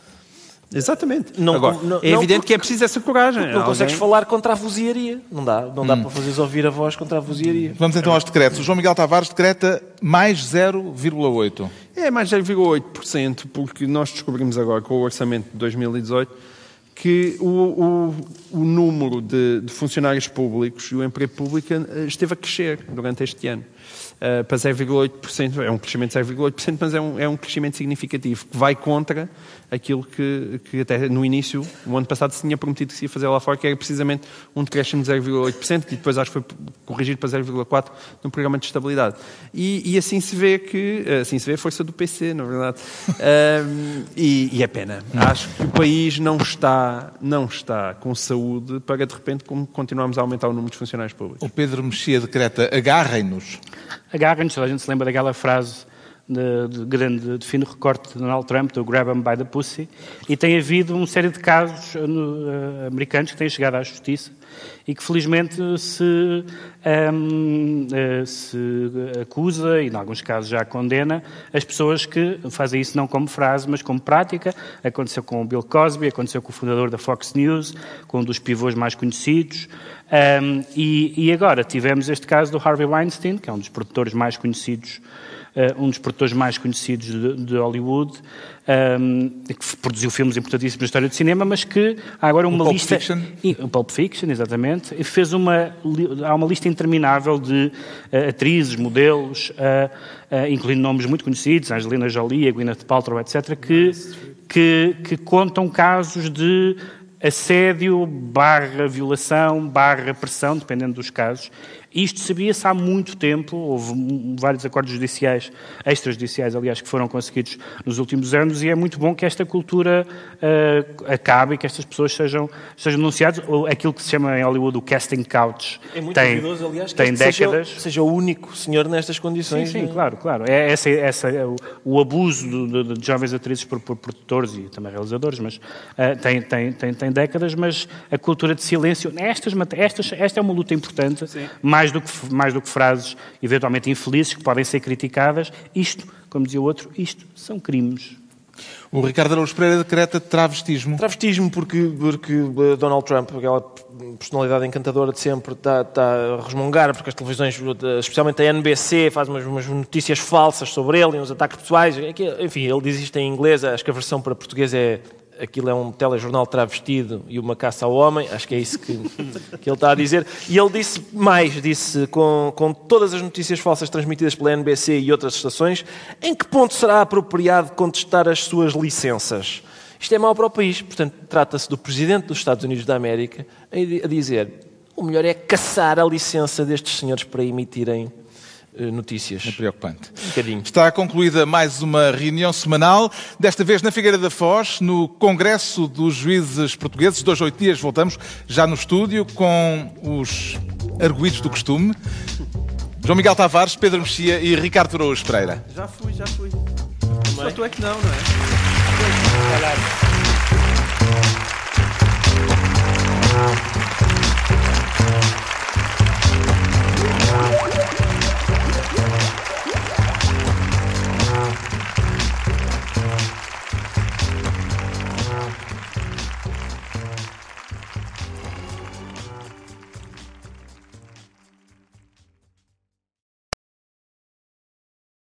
Exatamente. Não, Agora, não, é evidente não, que é preciso essa coragem. Não Alguém... consegues falar contra a vozearia. Não dá, não dá hum. para fazeres ouvir a voz contra a vozearia. Vamos então aos decretos. O João Miguel Tavares decreta mais zero vírgula oito por cento. É mais zero vírgula oito por cento, porque nós descobrimos agora com o orçamento de dois mil e dezoito que o, o, o número de, de funcionários públicos e o emprego público esteve a crescer durante este ano. Uh, para zero vírgula oito por cento, é um crescimento de zero vírgula oito por cento, mas é um, é um crescimento significativo, que vai contra aquilo que, que até no início, o ano passado, se tinha prometido que se ia fazer lá fora, que era precisamente um decréscimo de zero vírgula oito por cento, que depois acho que foi corrigido para zero vírgula quatro por cento no programa de estabilidade. E, e assim se vê que, assim se vê a força do P C, na verdade. uh, e, e é pena. Acho que o país não está, não está com saúde para, de repente, continuarmos a aumentar o número de funcionários públicos. O Pedro Mexia decreta agarrem-nos. Agarrem-nos, a gente se lembra daquela frase de, de grande, de fino recorte de Donald Trump, do grab 'em by the pussy, e tem havido uma série de casos no, uh, americanos que têm chegado à justiça e que felizmente se, um, uh, se acusa, e em alguns casos já condena, as pessoas que fazem isso não como frase, mas como prática. Aconteceu com o Bill Cosby, aconteceu com o fundador da Fox News, com um dos pivôs mais conhecidos, um, e, e agora tivemos este caso do Harvey Weinstein, que é um dos produtores mais conhecidos Uh, um dos produtores mais conhecidos de, de Hollywood, um, que produziu filmes importantíssimos na história do cinema, mas que há agora uma o lista... Pulp Fiction. E, o Pulp Fiction, exatamente. E fez uma... Há uma lista interminável de uh, atrizes, modelos, uh, uh, incluindo nomes muito conhecidos, Angelina Jolie, a Gwyneth Paltrow, etcétera, que, que, que contam casos de assédio, barra violação, barra pressão, dependendo dos casos. Isto sabia-se há muito tempo, houve vários acordos judiciais, extrajudiciais, aliás, que foram conseguidos nos últimos anos, e é muito bom que esta cultura uh, acabe e que estas pessoas sejam, sejam denunciadas. Ou aquilo que se chama em Hollywood o casting couch. É muito tem, duvidoso, aliás, que tem décadas. Seja, seja o único senhor nestas condições. Sim, sim, claro, claro. É, essa, essa, é o, o abuso de, de, de jovens atrizes por, por produtores e também realizadores, mas uh, tem, tem, tem, tem décadas, mas a cultura de silêncio, estas, estas, esta é uma luta importante, sim. mais mais do que, mais do que frases eventualmente infelizes que podem ser criticadas. Isto, como dizia o outro, isto são crimes. O Ricardo Araújo Pereira decreta travestismo. Travestismo porque, porque Donald Trump, aquela personalidade encantadora de sempre, está, está a resmungar porque as televisões, especialmente a N B C, faz umas, umas notícias falsas sobre ele e uns ataques pessoais. Enfim, ele diz isto em inglês, acho que a versão para português é aquilo é um telejornal travestido e uma caça ao homem, acho que é isso que, que ele está a dizer. E ele disse mais, disse com, com todas as notícias falsas transmitidas pela N B C e outras estações, em que ponto será apropriado contestar as suas licenças? Isto é mau para o país, portanto, trata-se do Presidente dos Estados Unidos da América a dizer o melhor é caçar a licença destes senhores para emitirem notícias. É preocupante. Um bocadinho. Está concluída mais uma reunião semanal, desta vez na Figueira da Foz, no Congresso dos Juízes Portugueses. Dois, oito dias, voltamos já no estúdio com os arguidos do costume. João Miguel Tavares, Pedro Mexia e Ricardo Araújo Pereira. Já fui, já fui. Só tu é que não, não é? Caralho.